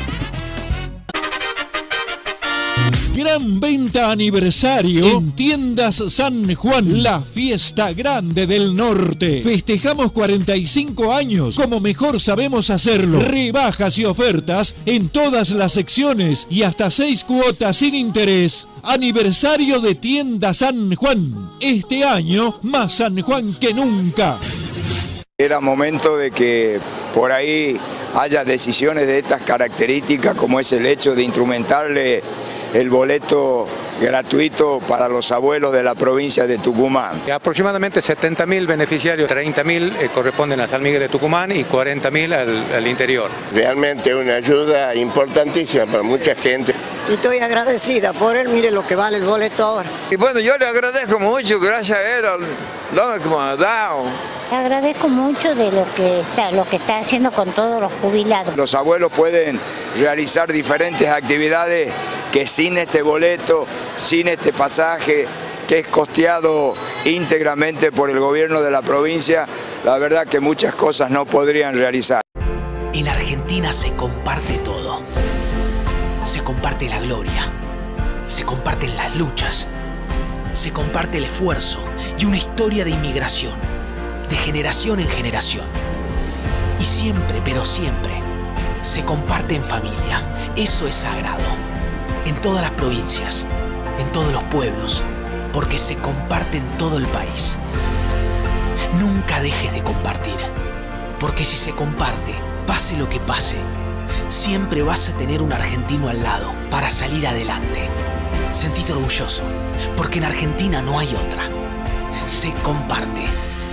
Gran venta aniversario en Tiendas San Juan, la fiesta grande del norte. Festejamos cuarenta y cinco años como mejor sabemos hacerlo. Rebajas y ofertas en todas las secciones y hasta seis cuotas sin interés. Aniversario de Tiendas San Juan. Este año más San Juan que nunca. Era momento de que por ahí haya decisiones de estas características, como es el hecho de instrumentarle el boleto gratuito para los abuelos de la provincia de Tucumán. Aproximadamente setenta mil beneficiarios, treinta mil eh, corresponden a San Miguel de Tucumán y cuarenta mil al, al interior. Realmente una ayuda importantísima para mucha gente. Y estoy agradecida por él, mire lo que vale el boleto ahora. Y bueno, yo le agradezco mucho, gracias a él, lo que me ha dado. Agradezco mucho de lo que está, lo que está haciendo con todos los jubilados. Los abuelos pueden realizar diferentes actividades que sin este boleto, sin este pasaje, que es costeado íntegramente por el gobierno de la provincia, la verdad que muchas cosas no podrían realizar. En Argentina se comparte todo. Se comparte la gloria, se comparten las luchas, se comparte el esfuerzo y una historia de inmigración, de generación en generación. Y siempre, pero siempre, se comparte en familia. Eso es sagrado. En todas las provincias, en todos los pueblos, porque se comparte en todo el país. Nunca dejes de compartir, porque si se comparte, pase lo que pase, siempre vas a tener un argentino al lado para salir adelante. Sentite orgulloso, porque en Argentina no hay otra. Se comparte.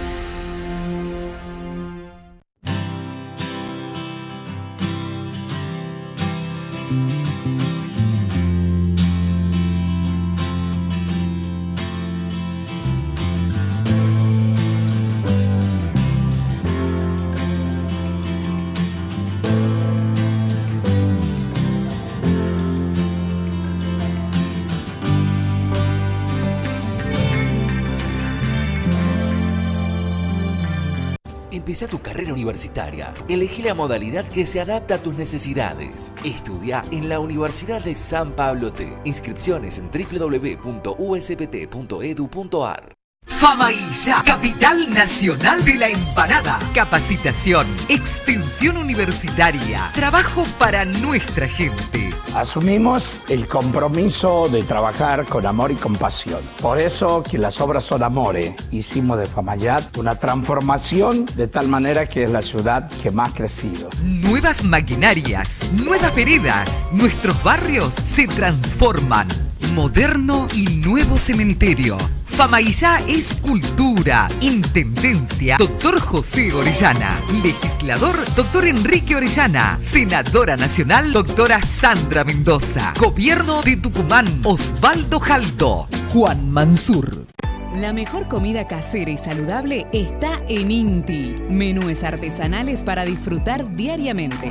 Empezá tu carrera universitaria. Elegí la modalidad que se adapta a tus necesidades. Estudia en la Universidad de San Pablo T. Inscripciones en w w w punto u s p t punto e d u punto a r. Famailla, capital nacional de la empanada. Capacitación, extensión universitaria, trabajo para nuestra gente. Asumimos el compromiso de trabajar con amor y compasión. Por eso, que las obras son amores, hicimos de Famayat una transformación de tal manera que es la ciudad que más ha crecido. Nuevas maquinarias, nuevas veredas, nuestros barrios se transforman. Moderno y nuevo cementerio. Famaillá es cultura. Intendencia, doctor José Orellana. Legislador, doctor Enrique Orellana. Senadora nacional, doctora Sandra Mendoza. Gobierno de Tucumán, Osvaldo Jaldo. Juan Mansur. La mejor comida casera y saludable está en Inti. Menúes artesanales para disfrutar diariamente.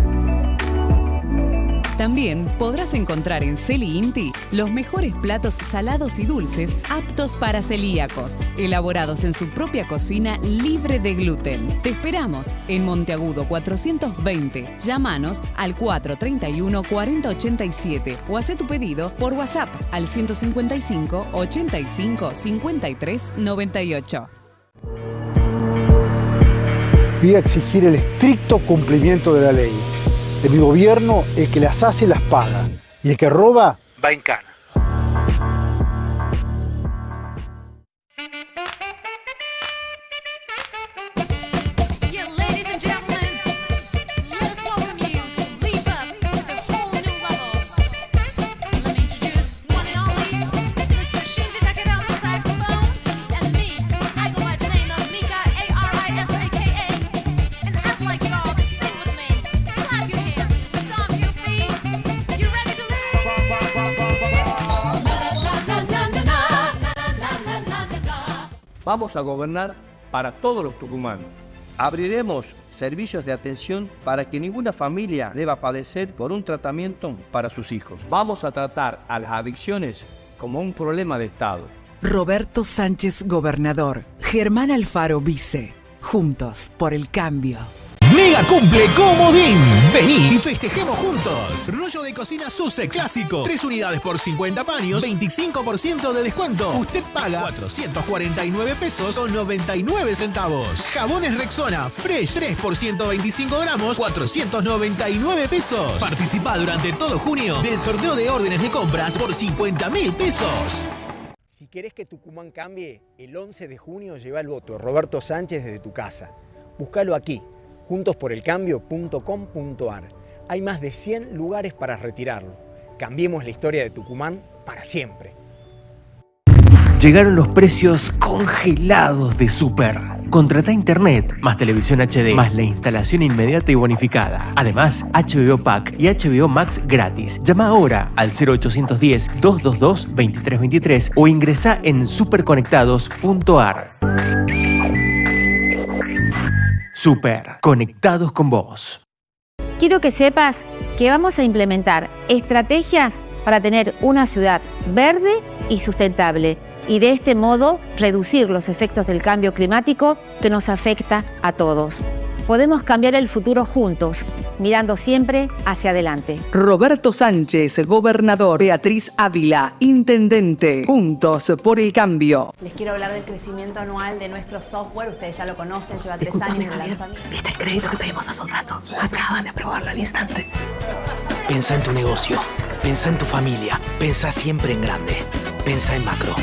También podrás encontrar en Celi Inti los mejores platos salados y dulces aptos para celíacos, elaborados en su propia cocina libre de gluten. Te esperamos en Monteagudo cuatrocientos veinte. Llámanos al cuatro treinta y uno, cuarenta ochenta y siete o haz tu pedido por WhatsApp al ciento cincuenta y cinco, ochenta y cinco, cincuenta y tres, noventa y ocho. Voy a exigir el estricto cumplimiento de la ley. De mi gobierno, el que las hace las paga. Y el que roba, va en cana. Vamos a gobernar para todos los tucumanos. Abriremos servicios de atención para que ninguna familia deba padecer por un tratamiento para sus hijos. Vamos a tratar a las adicciones como un problema de Estado. Roberto Sánchez, gobernador. Germán Alfaro, vice. Juntos por el cambio. Mega cumple Comodín. Vení y festejemos juntos. Rollo de cocina Sussex clásico. Tres unidades por cincuenta paños. veinticinco por ciento de descuento. Usted paga cuatrocientos cuarenta y nueve pesos con noventa y nueve centavos. Jabones Rexona Fresh tres por ciento veinticinco gramos. cuatrocientos noventa y nueve pesos. Participa durante todo junio del sorteo de órdenes de compras por cincuenta mil pesos. Si querés que Tucumán cambie, el once de junio lleva el voto Roberto Sánchez desde tu casa. Búscalo aquí. juntos por el cambio punto com punto ar. Hay más de cien lugares para retirarlo. Cambiemos la historia de Tucumán para siempre. Llegaron los precios congelados de Super. Contrata internet, más televisión H D, más la instalación inmediata y bonificada. Además, H B O Pack y H B O Max gratis. Llama ahora al cero ochocientos diez, doscientos veintidós, veintitrés veintitrés o ingresa en superconectados punto ar. Super, conectados con vos. Quiero que sepas que vamos a implementar estrategias para tener una ciudad verde y sustentable y de este modo reducir los efectos del cambio climático que nos afecta a todos. Podemos cambiar el futuro juntos, mirando siempre hacia adelante. Roberto Sánchez, gobernador. Beatriz Ávila, intendente. Juntos por el cambio. Les quiero hablar del crecimiento anual de nuestro software. Ustedes ya lo conocen, lleva tres años de lanzamiento. ¿Viste el crédito que pedimos hace un rato? Acaban de aprobarlo al instante. Pensá en tu negocio, pensá en tu familia, pensá siempre en grande, pensá en macro.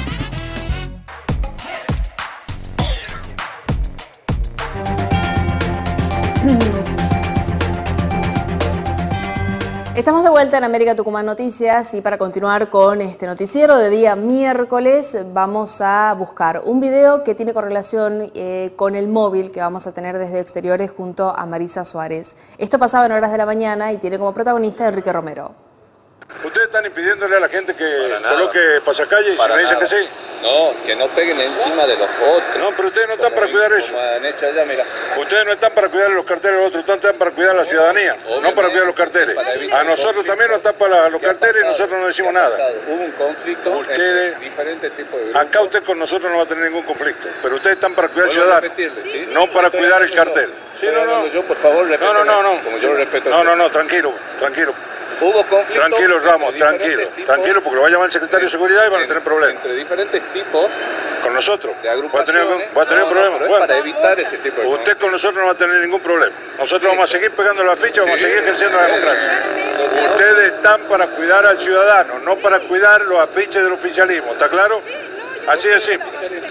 Estamos de vuelta en América Tucumán Noticias y para continuar con este noticiero de día miércoles vamos a buscar un video que tiene correlación eh, con el móvil que vamos a tener desde exteriores junto a Marisa Suárez. Esto pasaba en horas de la mañana y tiene como protagonista a Enrique Romero. ¿Ustedes están impidiéndole a la gente que coloque pasacalle y se me dicen que sí? No, que no peguen encima de los otros. No, pero ustedes no están para cuidar eso. Allá, mira. Ustedes no están para cuidar los carteles de los otros, ustedes están para cuidar la ciudadanía, no para cuidar los carteles. A nosotros también nos tapan los carteles y nosotros no decimos nada. Hubo un conflicto ustedes, entre diferentes tipos de grupos. Acá usted con nosotros no va a tener ningún conflicto, pero ustedes están para cuidar al ciudadano, ¿sí? No para cuidar el cartel. Sí, no, no. Yo, por favor, no, no, no, no. Como yo lo respeto. No, no, no, tranquilo, tranquilo. Hubo conflicto. Tranquilo, Ramos, tranquilo, tranquilo, porque lo va a llamar el secretario de Seguridad y van a tener problemas. Entre diferentes tipos. Con nosotros. De ¿Va a tener, va a tener no, problemas? No, bueno, para evitar ese tipo de Usted con nosotros no va a tener ningún problema. Nosotros vamos a seguir pegando la ficha, vamos a seguir ejerciendo la democracia. Ustedes están para cuidar al ciudadano, no para cuidar los afiches del oficialismo, ¿está claro? Así de simple.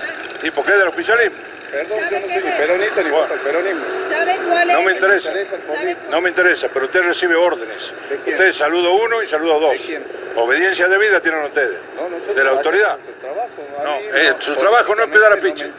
¿Y por qué del oficialismo? Perdón, yo no soy ni peronista ni bueno, peronismo. ¿Sabe cuál es? No me interesa, no me interesa, pero usted recibe órdenes. Usted saluda uno y saluda dos. Obediencia debida tienen ustedes. No, de la autoridad. No, eh, su trabajo no es cuidar afiches.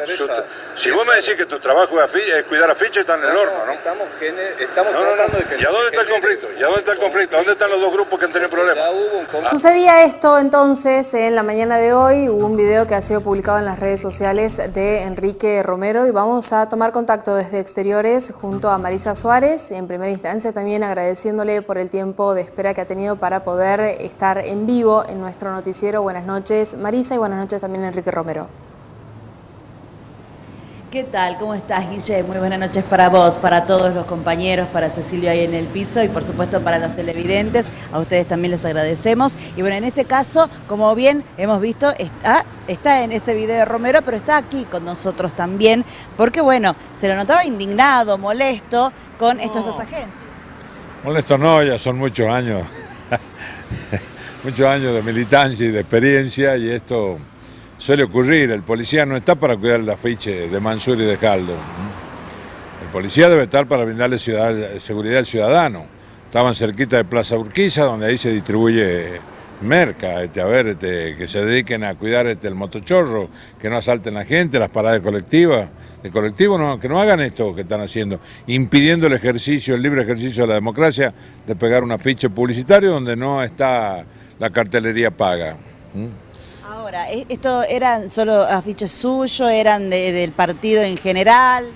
Si vos me decís que tu trabajo es, afiche, es cuidar afiches, están en el horno, ¿no? Estamos, estamos no, no, no. de que ¿Y a dónde está el conflicto? ¿Y a dónde está el conflicto? ¿Dónde están los dos grupos que han tenido problemas? Sucedía esto entonces en la mañana de hoy. Hubo un video que ha sido publicado en las redes sociales de Enrique Romero y vamos a tomar contacto desde exteriores junto a Marisa Suárez. En primera instancia también agradeciéndole por el tiempo de espera que ha tenido para poder estar en vivo en nuestro noticiero. Buenas noches, Marisa, y buenas noches también Enrique Romero. ¿Qué tal? ¿Cómo estás, Guille? Muy buenas noches para vos, para todos los compañeros, para Cecilio ahí en el piso y por supuesto para los televidentes. A ustedes también les agradecemos. Y bueno, en este caso, como bien hemos visto, está, está en ese video de Romero, pero está aquí con nosotros también, porque bueno, se lo notaba indignado, molesto con no. estos dos agentes. Molesto no, ya son muchos años, muchos años de militancia y de experiencia y esto suele ocurrir. El policía no está para cuidar el afiche de Mansur y de Caldo. El policía debe estar para brindarle ciudad, seguridad al ciudadano. Estaban cerquita de Plaza Urquiza, donde ahí se distribuye merca, este, a ver, este, que se dediquen a cuidar este, el motochorro, que no asalten a la gente, las paradas colectivas. De colectivo, no, que no hagan esto que están haciendo, impidiendo el ejercicio, el libre ejercicio de la democracia, de pegar un afiche publicitario donde no está la cartelería paga. ¿Mm? Ahora, ¿esto eran solo afiches suyos, eran de, del partido en general?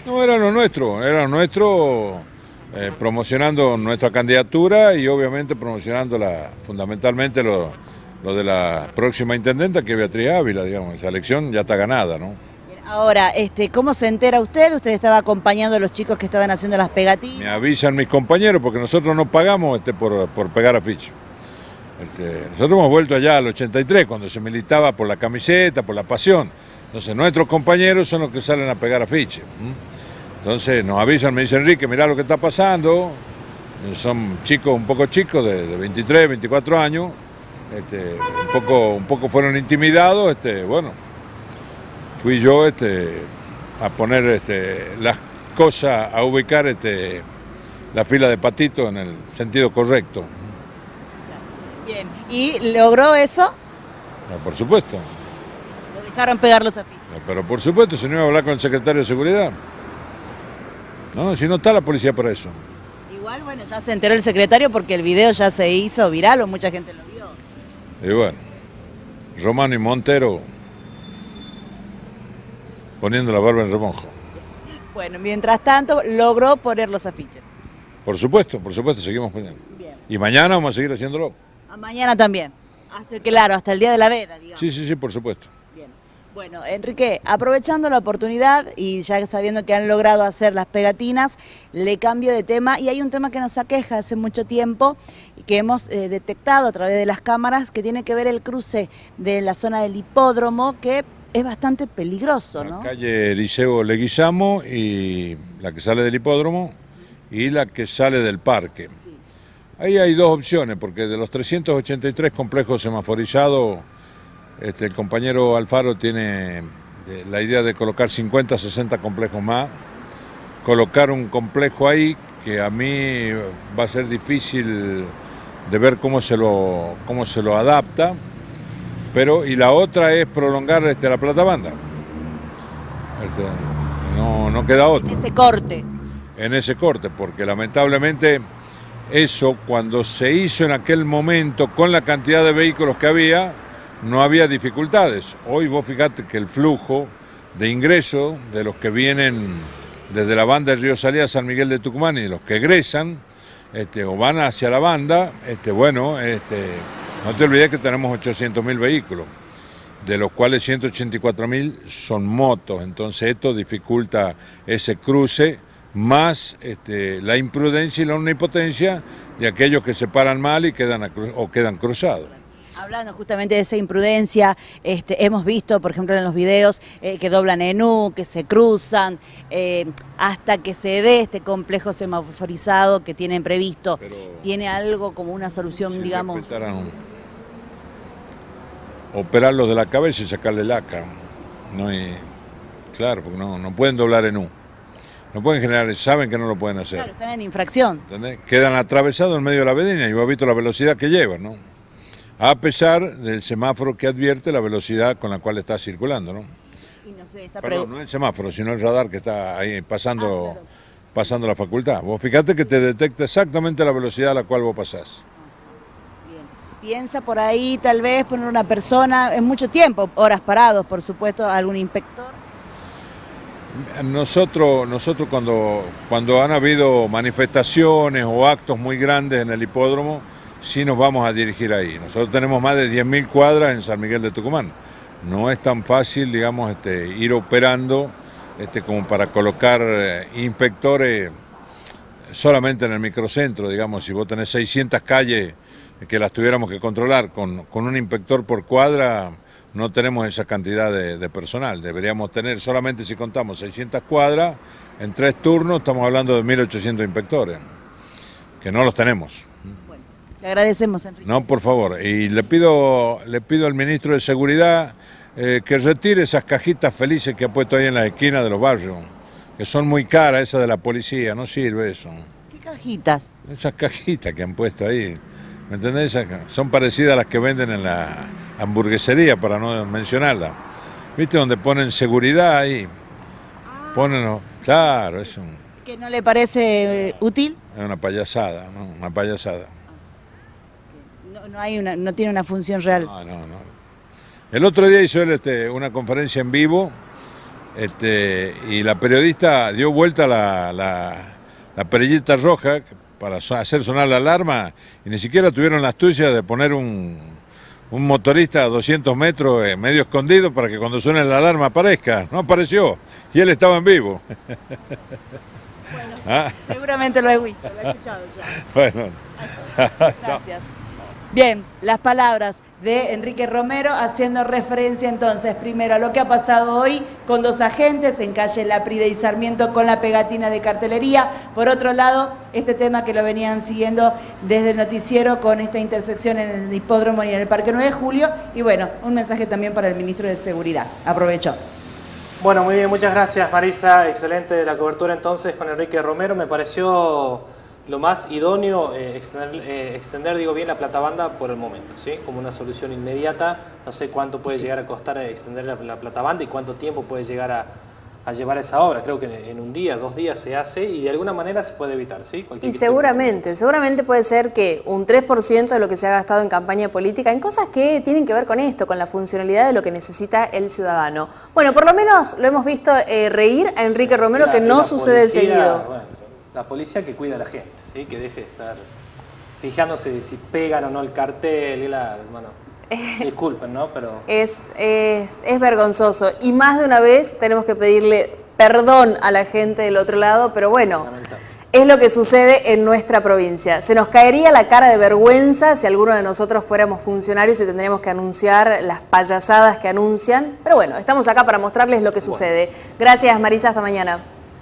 No, era lo nuestro, era lo nuestro, eh, promocionando nuestra candidatura y obviamente promocionando la, fundamentalmente lo, lo de la próxima intendenta, que es Beatriz Ávila, digamos. Esa elección ya está ganada, ¿no? Ahora, este, ¿cómo se entera usted? Usted estaba acompañando a los chicos que estaban haciendo las pegatinas. Me avisan mis compañeros porque nosotros no pagamos este, por, por pegar afiche. Este, nosotros hemos vuelto allá al ochenta y tres, cuando se militaba por la camiseta, por la pasión. Entonces nuestros compañeros son los que salen a pegar afiche. Entonces nos avisan, me dice Enrique, mirá lo que está pasando. Son chicos, un poco chicos, de, de veintitrés, veinticuatro años. Este, un, poco, un poco fueron intimidados. Este, bueno, fui yo este, a poner este, las cosas, a ubicar este, la fila de patitos en el sentido correcto. Bien, ¿y logró eso? No, por supuesto. Lo dejaron pegar los afiches. No, pero por supuesto, si no iba a hablar con el secretario de Seguridad. No, si no está la policía para eso. Igual, bueno, ya se enteró el secretario porque el video ya se hizo viral o mucha gente lo vio. Y bueno, Romano y Montero poniendo la barba en remojo. Bueno, mientras tanto, logró poner los afiches. Por supuesto, por supuesto, seguimos poniendo. Bien. Y mañana vamos a seguir haciéndolo. A mañana también. Hasta, claro, hasta el día de la veda, digamos. Sí, sí, sí, por supuesto. Bien. Bueno, Enrique, aprovechando la oportunidad y ya sabiendo que han logrado hacer las pegatinas, le cambio de tema y hay un tema que nos aqueja hace mucho tiempo y que hemos eh, detectado a través de las cámaras, que tiene que ver el cruce de la zona del hipódromo, que es bastante peligroso, ¿no? La calle Liceo Leguizamo y la que sale del hipódromo y la que sale del parque. Sí. Ahí hay dos opciones, porque de los trescientos ochenta y tres complejos semaforizados, este, el compañero Alfaro tiene la idea de colocar cincuenta, sesenta complejos más, colocar un complejo ahí que a mí va a ser difícil de ver cómo se lo, cómo se lo adapta, pero y la otra es prolongar este, la plata banda. Este, no, no queda otra. En ese corte. En ese corte, porque lamentablemente eso cuando se hizo en aquel momento con la cantidad de vehículos que había, no había dificultades. Hoy vos fijate que el flujo de ingreso de los que vienen desde la banda de Río Salida a San Miguel de Tucumán y de los que egresan este, o van hacia la banda, este, bueno, este, no te olvides que tenemos ochocientos mil vehículos, de los cuales ciento ochenta y cuatro mil son motos, entonces esto dificulta ese cruce, más este, la imprudencia y la omnipotencia de aquellos que se paran mal y quedan a, o quedan cruzados. Hablando justamente de esa imprudencia, este, hemos visto, por ejemplo, en los videos eh, que doblan en U, que se cruzan, eh, hasta que se dé este complejo semaforizado que tienen previsto. Pero ¿tiene algo como una solución, si digamos? Operarlos de la cabeza y sacarle laca. No hay, claro, porque no, no pueden doblar en U. No pueden generar, saben que no lo pueden hacer. Claro, están en infracción. ¿Entendés? Quedan atravesados en medio de la avenida y vos has visto la velocidad que llevan, ¿no? A pesar del semáforo que advierte la velocidad con la cual está circulando, ¿no? Y no sé, está Perdón, no el semáforo, sino el radar que está ahí pasando, ah, claro. pasando la facultad. Vos fíjate que te detecta exactamente la velocidad a la cual vos pasás. Bien. Piensa por ahí tal vez poner una persona en mucho tiempo, horas parados, por supuesto, algún inspector. Nosotros, nosotros cuando, cuando han habido manifestaciones o actos muy grandes en el hipódromo, sí nos vamos a dirigir ahí. Nosotros tenemos más de diez mil cuadras en San Miguel de Tucumán. No es tan fácil, digamos, este, ir operando este, como para colocar eh, inspectores solamente en el microcentro, digamos, si vos tenés seiscientas calles que las tuviéramos que controlar con, con un inspector por cuadra, no tenemos esa cantidad de, de personal. Deberíamos tener, solamente si contamos seiscientas cuadras, en tres turnos estamos hablando de mil ochocientos inspectores, que no los tenemos. Bueno, le agradecemos, Enrique. No, por favor. Y le pido, le pido al ministro de Seguridad eh, que retire esas cajitas felices que ha puesto ahí en la esquina de los barrios, que son muy caras, esas de la policía, no sirve eso. ¿Qué cajitas? Esas cajitas que han puesto ahí, ¿me entendés? Son parecidas a las que venden en la hamburguesería, para no mencionarla. ¿Viste? Donde ponen seguridad ahí. Ah. Ponen, claro, es un... ¿Que no le parece eh, útil? Es una payasada, ¿no? Una payasada. No, no, hay una, no tiene una función real. No, no, no. El otro día hizo él este, una conferencia en vivo este, y la periodista dio vuelta la, la, la perillita roja para hacer sonar la alarma y ni siquiera tuvieron la astucia de poner un, un motorista a doscientos metros eh, medio escondido para que cuando suene la alarma aparezca. No apareció y él estaba en vivo. Bueno, ¿Ah? seguramente lo he visto, lo he escuchado ya. Bueno. Gracias. Bien, las palabras de Enrique Romero haciendo referencia entonces primero a lo que ha pasado hoy con dos agentes en calle Laprida y Sarmiento con la pegatina de cartelería. Por otro lado, este tema que lo venían siguiendo desde el noticiero con esta intersección en el hipódromo y en el Parque nueve de julio. Y bueno, un mensaje también para el ministro de Seguridad. Aprovecho. Bueno, muy bien, muchas gracias Marisa. Excelente la cobertura entonces con Enrique Romero. Me pareció lo más idóneo eh, extender, eh, extender, digo bien, la platabanda por el momento, ¿sí? Como una solución inmediata. No sé cuánto puede sí. llegar a costar extender la, la platabanda y cuánto tiempo puede llegar a, a llevar esa obra. Creo que en un día, dos días se hace y de alguna manera se puede evitar, ¿sí? Cualquier y seguramente, que... seguramente puede ser que un tres por ciento de lo que se ha gastado en campaña política, en cosas que tienen que ver con esto, con la funcionalidad de lo que necesita el ciudadano. Bueno, por lo menos lo hemos visto eh, reír a Enrique Romero, la, que no sucede policía, seguido. Bueno. La policía que cuida a la gente, ¿sí? Que deje de estar fijándose de si pegan o no el cartel, y la, bueno, disculpen, ¿no? Pero... Es, es, es vergonzoso y más de una vez tenemos que pedirle perdón a la gente del otro lado, pero bueno, es lo que sucede en nuestra provincia. Se nos caería la cara de vergüenza si alguno de nosotros fuéramos funcionarios y tendríamos que anunciar las payasadas que anuncian, pero bueno, estamos acá para mostrarles lo que sucede. Gracias Marisa, hasta mañana.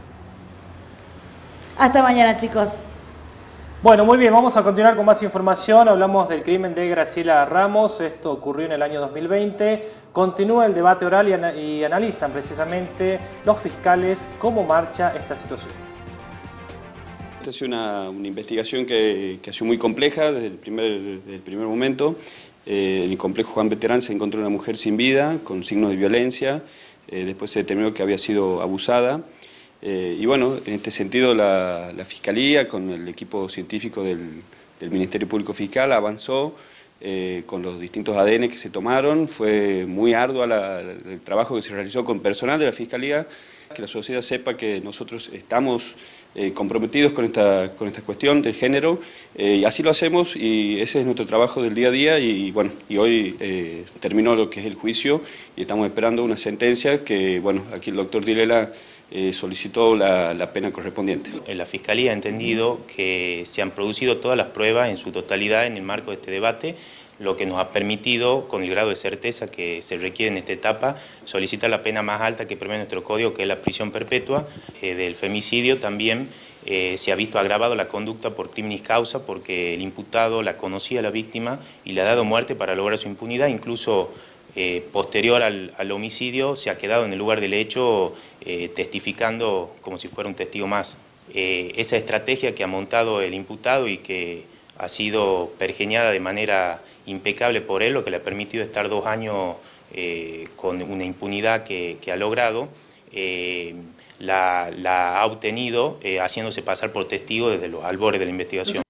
Hasta mañana, chicos. Bueno, muy bien, vamos a continuar con más información. Hablamos del crimen de Graciela Ramos. Esto ocurrió en el año dos mil veinte. Continúa el debate oral y, ana y analizan precisamente los fiscales cómo marcha esta situación. Esta ha sido una, una investigación que, que ha sido muy compleja desde el primer, desde el primer momento. Eh, en el complejo Juan Veterán se encontró una mujer sin vida, con signos de violencia. Eh, después se determinó que había sido abusada. Eh, y bueno, en este sentido la, la Fiscalía, con el equipo científico del, del Ministerio Público Fiscal, avanzó eh, con los distintos A D N que se tomaron. Fue muy arduo la, el trabajo que se realizó con personal de la Fiscalía, que la sociedad sepa que nosotros estamos eh, comprometidos con esta, con esta cuestión de género, eh, y así lo hacemos y ese es nuestro trabajo del día a día y bueno, y hoy eh, terminó lo que es el juicio y estamos esperando una sentencia que, bueno, aquí el doctor Dilela Eh, solicitó la, la pena correspondiente. La Fiscalía ha entendido que se han producido todas las pruebas en su totalidad en el marco de este debate, lo que nos ha permitido, con el grado de certeza que se requiere en esta etapa, solicitar la pena más alta que prevé nuestro código, que es la prisión perpetua. Eh, del femicidio también eh, se ha visto agravado la conducta por criminis causa, porque el imputado la conocía a la víctima y le ha dado muerte para lograr su impunidad, incluso Eh, posterior al, al homicidio se ha quedado en el lugar del hecho eh, testificando como si fuera un testigo más. Eh, esa estrategia que ha montado el imputado y que ha sido pergeñada de manera impecable por él, lo que le ha permitido estar dos años eh, con una impunidad que, que ha logrado, eh, la, la ha obtenido eh, haciéndose pasar por testigo desde los albores de la investigación.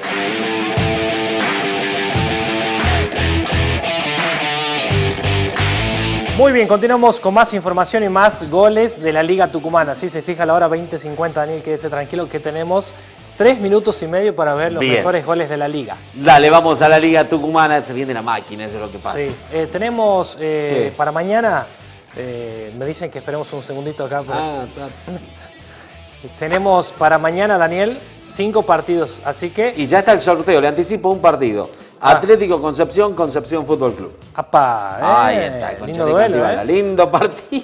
Muy bien, continuamos con más información y más goles de la Liga Tucumana. Si se fija la hora veinte cincuenta, Daniel, quédese tranquilo que tenemos tres minutos y medio para ver los bien. mejores goles de la Liga. Dale, vamos a la Liga Tucumana, se viene la máquina, eso es lo que pasa. Sí, eh, tenemos eh, para mañana, eh, me dicen que esperemos un segundito acá. Pero... Ah, claro. Tenemos para mañana, Daniel, cinco partidos, así que... Y ya está el sorteo, le anticipo un partido. Ah. Atlético Concepción, Concepción Fútbol Club. ¡Apa! Eh, Ahí está, lindo duelo, eh. Lindo partido.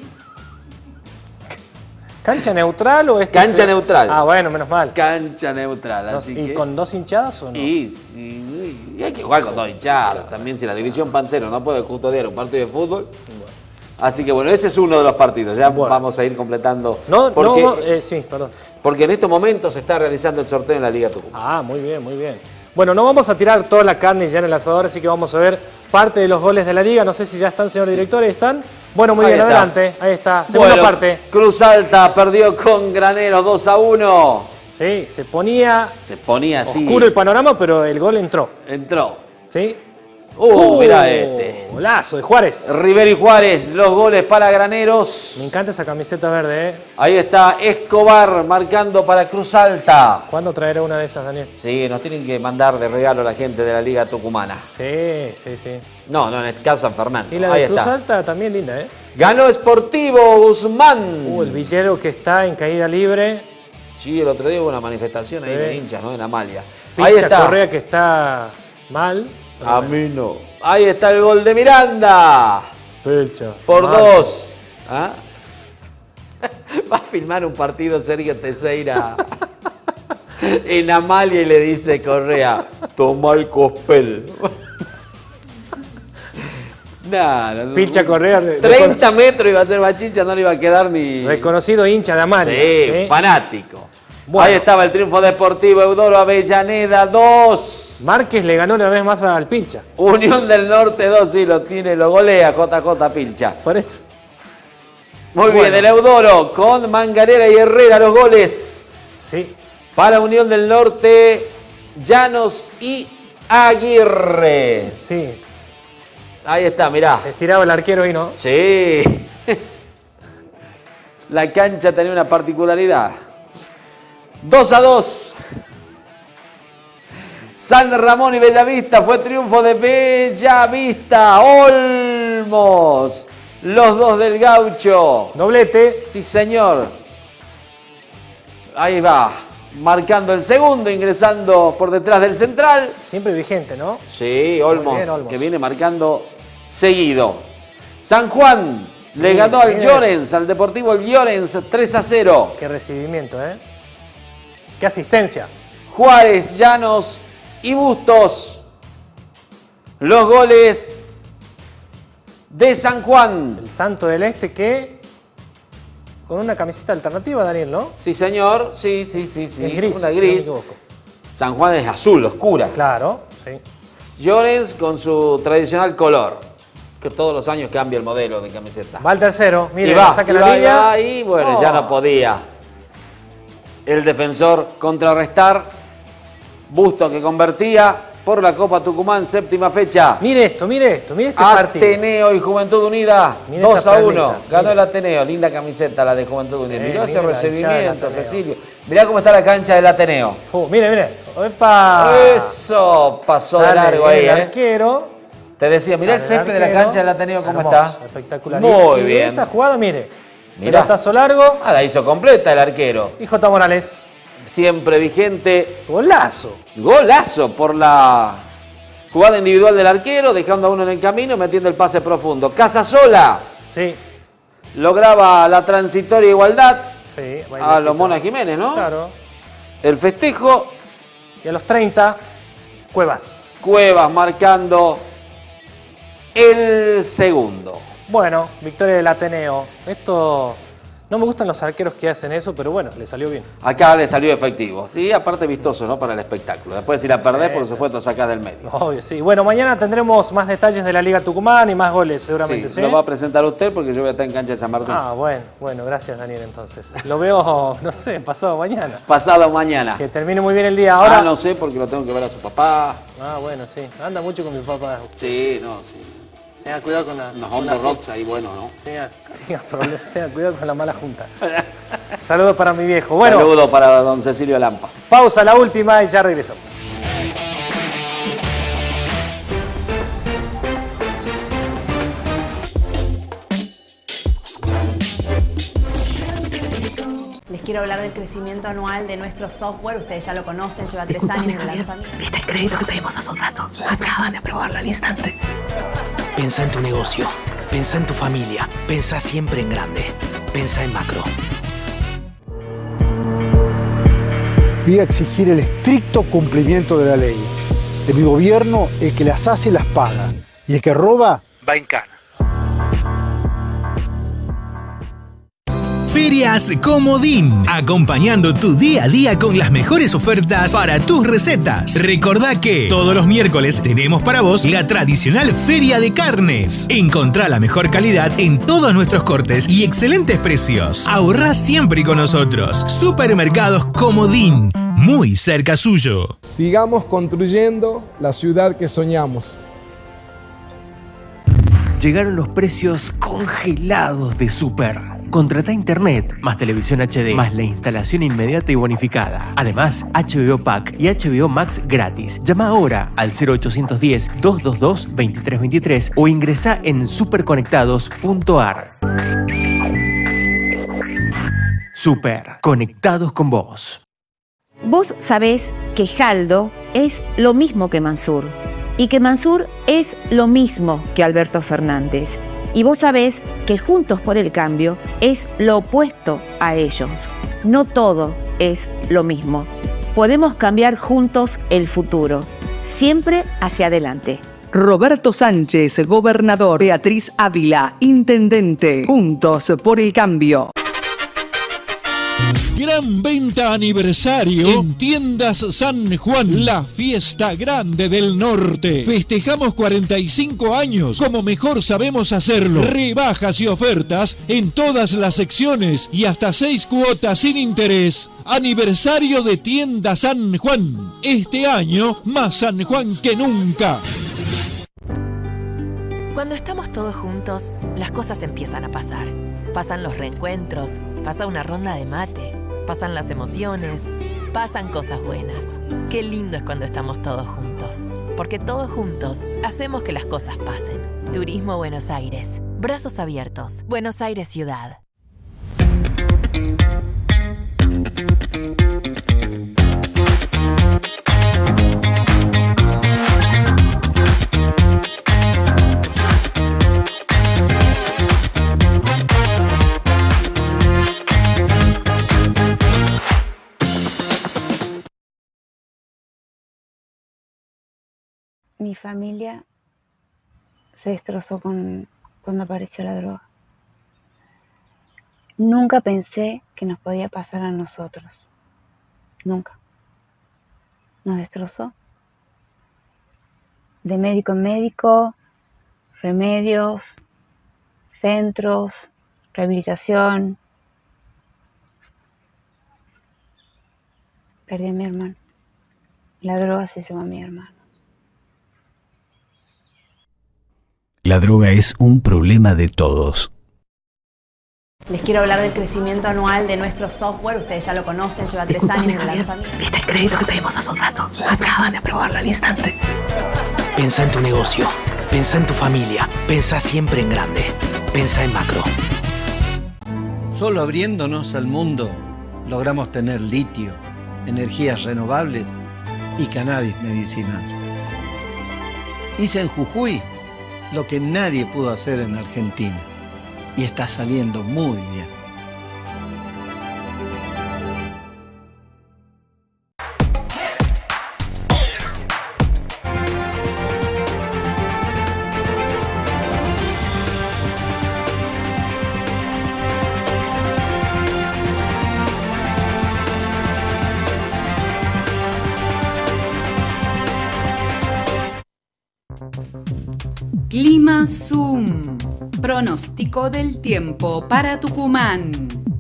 ¿Cancha neutral o esto? Cancha se... neutral. Ah, bueno, menos mal. Cancha neutral, no, así ¿Y que... con dos hinchadas o no? Y, sí, y hay que jugar con dos hinchadas. También si la división Pancero no puede custodiar un partido de fútbol... Bueno. Así que bueno, ese es uno de los partidos, ya bueno. vamos a ir completando. No, porque, no, no eh, sí, perdón. Porque en estos momentos se está realizando el sorteo en la Liga Tucumán. Ah, muy bien, muy bien. Bueno, no vamos a tirar toda la carne ya en el asador, así que vamos a ver parte de los goles de la Liga. No sé si ya están, señor sí. director, ahí están. Bueno, muy ahí bien, está. adelante, ahí está. Segunda bueno, parte. Cruz Alta perdió con Graneros dos a uno. Sí, se ponía, se ponía así. Oscuro el panorama, pero el gol entró. Entró. ¿Sí? Uh, uh, mirá este. Golazo de Juárez. Rivero y Juárez, los goles para Graneros. Me encanta esa camiseta verde, ¿eh? Ahí está Escobar marcando para Cruz Alta. ¿Cuándo traerá una de esas, Daniel? Sí, nos tienen que mandar de regalo a la gente de la Liga Tucumana. Sí, sí, sí. No, no, en este caso San Fernando. Y la de Ahí Cruz está. Alta también linda, ¿eh? Ganó Sportivo Guzmán. Uh, el Villero que está en caída libre. Sí, el otro día hubo una manifestación Sí. ahí de hinchas, ¿no? En Amalia. Pincha Ahí está. Correa que está mal. A mí no. Ahí está el gol de Miranda. Pecha. Por Marco. dos. ¿Ah? Va a filmar un partido Sergio Teixeira en Amalia y le dice Correa, toma el cospel. Nada, no, Pincha Correa. treinta metros iba a ser Bachicha, no le iba a quedar ni... Reconocido hincha de Amalia. Sí, ¿sí? fanático. Bueno. Ahí estaba el triunfo deportivo Eudoro Avellaneda dos. Márquez le ganó una vez más al Pincha. Unión del Norte dos, sí, lo tiene, lo golea J J Pincha. Por eso. Muy Bueno. bien, el Eudoro con Mangarera y Herrera los goles. Sí. Para Unión del Norte, Llanos y Aguirre. Sí. Ahí está, mirá. Se estiraba el arquero y no. Sí. La cancha tenía una particularidad. dos a dos. San Ramón y Bellavista, fue triunfo de Bellavista. Olmos, los dos del Gaucho. Doblete. Sí, señor. Ahí va, marcando el segundo, ingresando por detrás del central. Siempre vigente, ¿no? Sí, Olmos, bien, Olmos. que viene marcando seguido. San Juan le Bien, ganó al bien. Llorens, al Deportivo Llorens, tres a cero. Qué recibimiento, ¿eh? Qué asistencia. Juárez, Llanos y Bustos. Los goles de San Juan. El Santo del Este que... Con una camiseta alternativa, Daniel, ¿no? Sí, señor. Sí, sí, sí, sí. Es gris, Una si no gris. me equivoco. San Juan es azul, oscura. Claro, sí. Llorens con su tradicional color. Que todos los años cambia el modelo de camiseta. Va el tercero. Mire, y va, saca y la va, y línea. va, y bueno, Oh. ya no podía. El defensor contrarrestar. Busto que convertía por la Copa Tucumán, séptima fecha. Mire esto, mire esto, mire este partido. Ateneo y Juventud Unida, Mire dos esa a perlita, uno. Ganó mire. el Ateneo, linda camiseta la de Juventud Unida. Sí, Mirá ese mire la hinchada del recibimiento, Ateneo. Cecilio. Mirá cómo está la cancha del Ateneo. Fu, mire, mire. ¡Epa! Eso, pasó de Sale largo ahí, el ¿eh? arquero. Te decía, mirá el Sale el césped de la arquero. cancha del Ateneo cómo Hermoso, está. espectacular. Muy Y- y bien. esa jugada, mire. Mirá. Pelotazo largo. Ah, la hizo completa el arquero. Y J. Morales. Siempre vigente. Golazo. Golazo por la jugada individual del arquero, dejando a uno en el camino, metiendo el pase profundo. Casasola Sí. lograba la transitoria igualdad Sí. a bailecito. los Mona Jiménez, ¿no? Claro. El festejo, Y a los treinta, Cuevas. Cuevas marcando el segundo. Bueno, victoria del Ateneo. Esto... No me gustan los arqueros que hacen eso, pero bueno, le salió bien. Acá le salió efectivo. Sí, aparte vistoso, ¿no? Para el espectáculo. Después si la perdés, Sí, por sí, supuesto, sacás del medio. Obvio, sí. Bueno, mañana tendremos más detalles de la Liga Tucumán y más goles, seguramente, ¿sí? Sí, lo va a presentar usted porque yo voy a estar en cancha de San Martín. Ah, bueno, bueno, gracias, Daniel, entonces. Lo veo, no sé, pasado mañana. Pasado mañana. Que termine muy bien el día. Ahora... Ah, no sé, porque lo tengo que ver a su papá. Ah, bueno, sí. Anda mucho con mi papá. Sí, no, sí. Tenga cuidado con la... Unos hombres rocks ahí, bueno, ¿no? Tenga, tenga, problema, tenga cuidado con la mala junta. Saludos para mi viejo. Bueno, Saludos para don Cecilio Lampa. pausa la última y ya regresamos. Les quiero hablar del crecimiento anual de nuestro software. Ustedes ya lo conocen, lleva tres años de lanzamiento. ¿Viste el crédito que pedimos hace un rato? Acaban de aprobarlo al instante. Pensa en tu negocio, pensa en tu familia, pensa siempre en grande, pensa en macro. Voy a exigir el estricto cumplimiento de la ley. De mi gobierno, el que las hace las paga. Y el que roba, va en cana. Ferias Comodín, acompañando tu día a día con las mejores ofertas para tus recetas. Recordá que todos los miércoles tenemos para vos la tradicional feria de carnes. Encontrá la mejor calidad en todos nuestros cortes y excelentes precios. Ahorrá siempre con nosotros. Supermercados Comodín, muy cerca suyo. Sigamos construyendo la ciudad que soñamos. Llegaron los precios congelados de Super. Contrata internet, más televisión H D, más la instalación inmediata y bonificada. Además, H B O Pack y H B O Max gratis. Llama ahora al cero ochocientos diez, doscientos veintidós, veintitrés veintitrés o ingresa en superconectados punto a r. Super, conectados con vos. Vos sabés que Jaldo es lo mismo que Mansur y que Mansur es lo mismo que Alberto Fernández. Y vos sabés que Juntos por el Cambio es lo opuesto a ellos. No todo es lo mismo. Podemos cambiar juntos el futuro, siempre hacia adelante. Roberto Sánchez, gobernador. Beatriz Ávila, intendente. Juntos por el Cambio. Gran venta aniversario en Tiendas San Juan, la fiesta grande del norte. Festejamos cuarenta y cinco años como mejor sabemos hacerlo. Rebajas y ofertas en todas las secciones y hasta seis cuotas sin interés. Aniversario de Tiendas San Juan. Este año más San Juan que nunca. Cuando estamos todos juntos, las cosas empiezan a pasar. Pasan los reencuentros, pasa una ronda de mate, pasan las emociones, pasan cosas buenas. Qué lindo es cuando estamos todos juntos. Porque todos juntos hacemos que las cosas pasen. Turismo Buenos Aires. Brazos abiertos. Buenos Aires Ciudad. Mi familia se destrozó con, cuando apareció la droga. Nunca pensé que nos podía pasar a nosotros. Nunca. Nos destrozó. De médico en médico, remedios, centros, rehabilitación. Perdí a mi hermano. La droga se llevó a mi hermano. La droga es un problema de todos. Les quiero hablar del crecimiento anual de nuestro software. Ustedes ya lo conocen, lleva tres Disculpame, años de Javier, lanzamiento. ¿viste el crédito que pedimos hace un rato? Sí. Acaban de aprobarlo al instante. Pensá en tu negocio, pensá en tu familia, pensá siempre en grande, pensá en macro. Solo abriéndonos al mundo logramos tener litio, energías renovables y cannabis medicinal. Hice en Jujuy lo que nadie pudo hacer en Argentina y está saliendo muy bien. Clima Zoom. Pronóstico del tiempo para Tucumán.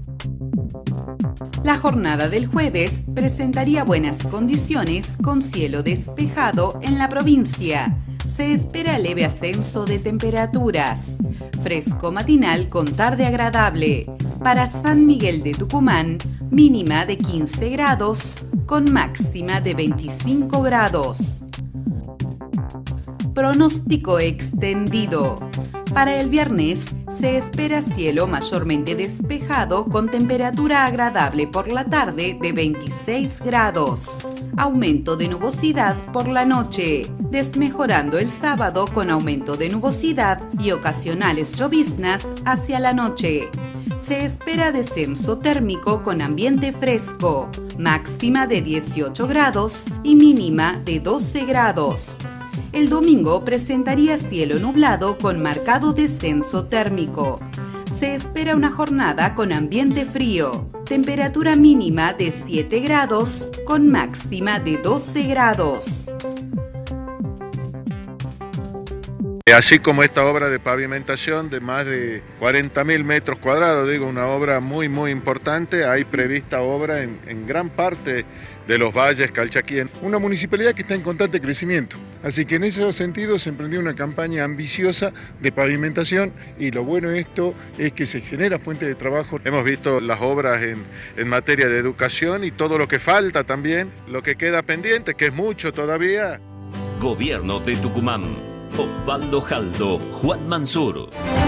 La jornada del jueves presentaría buenas condiciones con cielo despejado en la provincia. Se espera leve ascenso de temperaturas. Fresco matinal con tarde agradable. Para San Miguel de Tucumán, mínima de quince grados con máxima de veinticinco grados. Pronóstico extendido. Para el viernes se espera cielo mayormente despejado con temperatura agradable por la tarde de veintiséis grados. Aumento de nubosidad por la noche, desmejorando el sábado con aumento de nubosidad y ocasionales lloviznas hacia la noche. Se espera descenso térmico con ambiente fresco, máxima de dieciocho grados y mínima de doce grados. El domingo presentaría cielo nublado con marcado descenso térmico. Se espera una jornada con ambiente frío, temperatura mínima de siete grados con máxima de doce grados. Así como esta obra de pavimentación de más de cuarenta mil metros cuadrados, digo, una obra muy muy importante, hay prevista obra en, en gran parte de los Valles, Calchaquí. Una municipalidad que está en constante crecimiento. Así que en ese sentido se emprendió una campaña ambiciosa de pavimentación y lo bueno de esto es que se genera fuente de trabajo. Hemos visto las obras en, en materia de educación y todo lo que falta también, lo que queda pendiente, que es mucho todavía. Gobierno de Tucumán. Osvaldo Jaldo, Juan Mansur.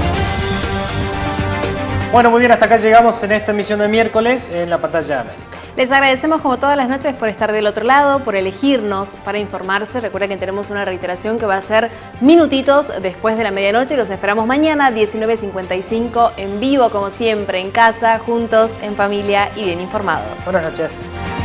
Bueno, muy bien, hasta acá llegamos en esta emisión de miércoles en la pantalla de América. Les agradecemos como todas las noches por estar del otro lado, por elegirnos para informarse. Recuerden que tenemos una reiteración que va a ser minutitos después de la medianoche. Los esperamos mañana, diecinueve cincuenta y cinco, en vivo como siempre, en casa, juntos, en familia y bien informados. Buenas noches.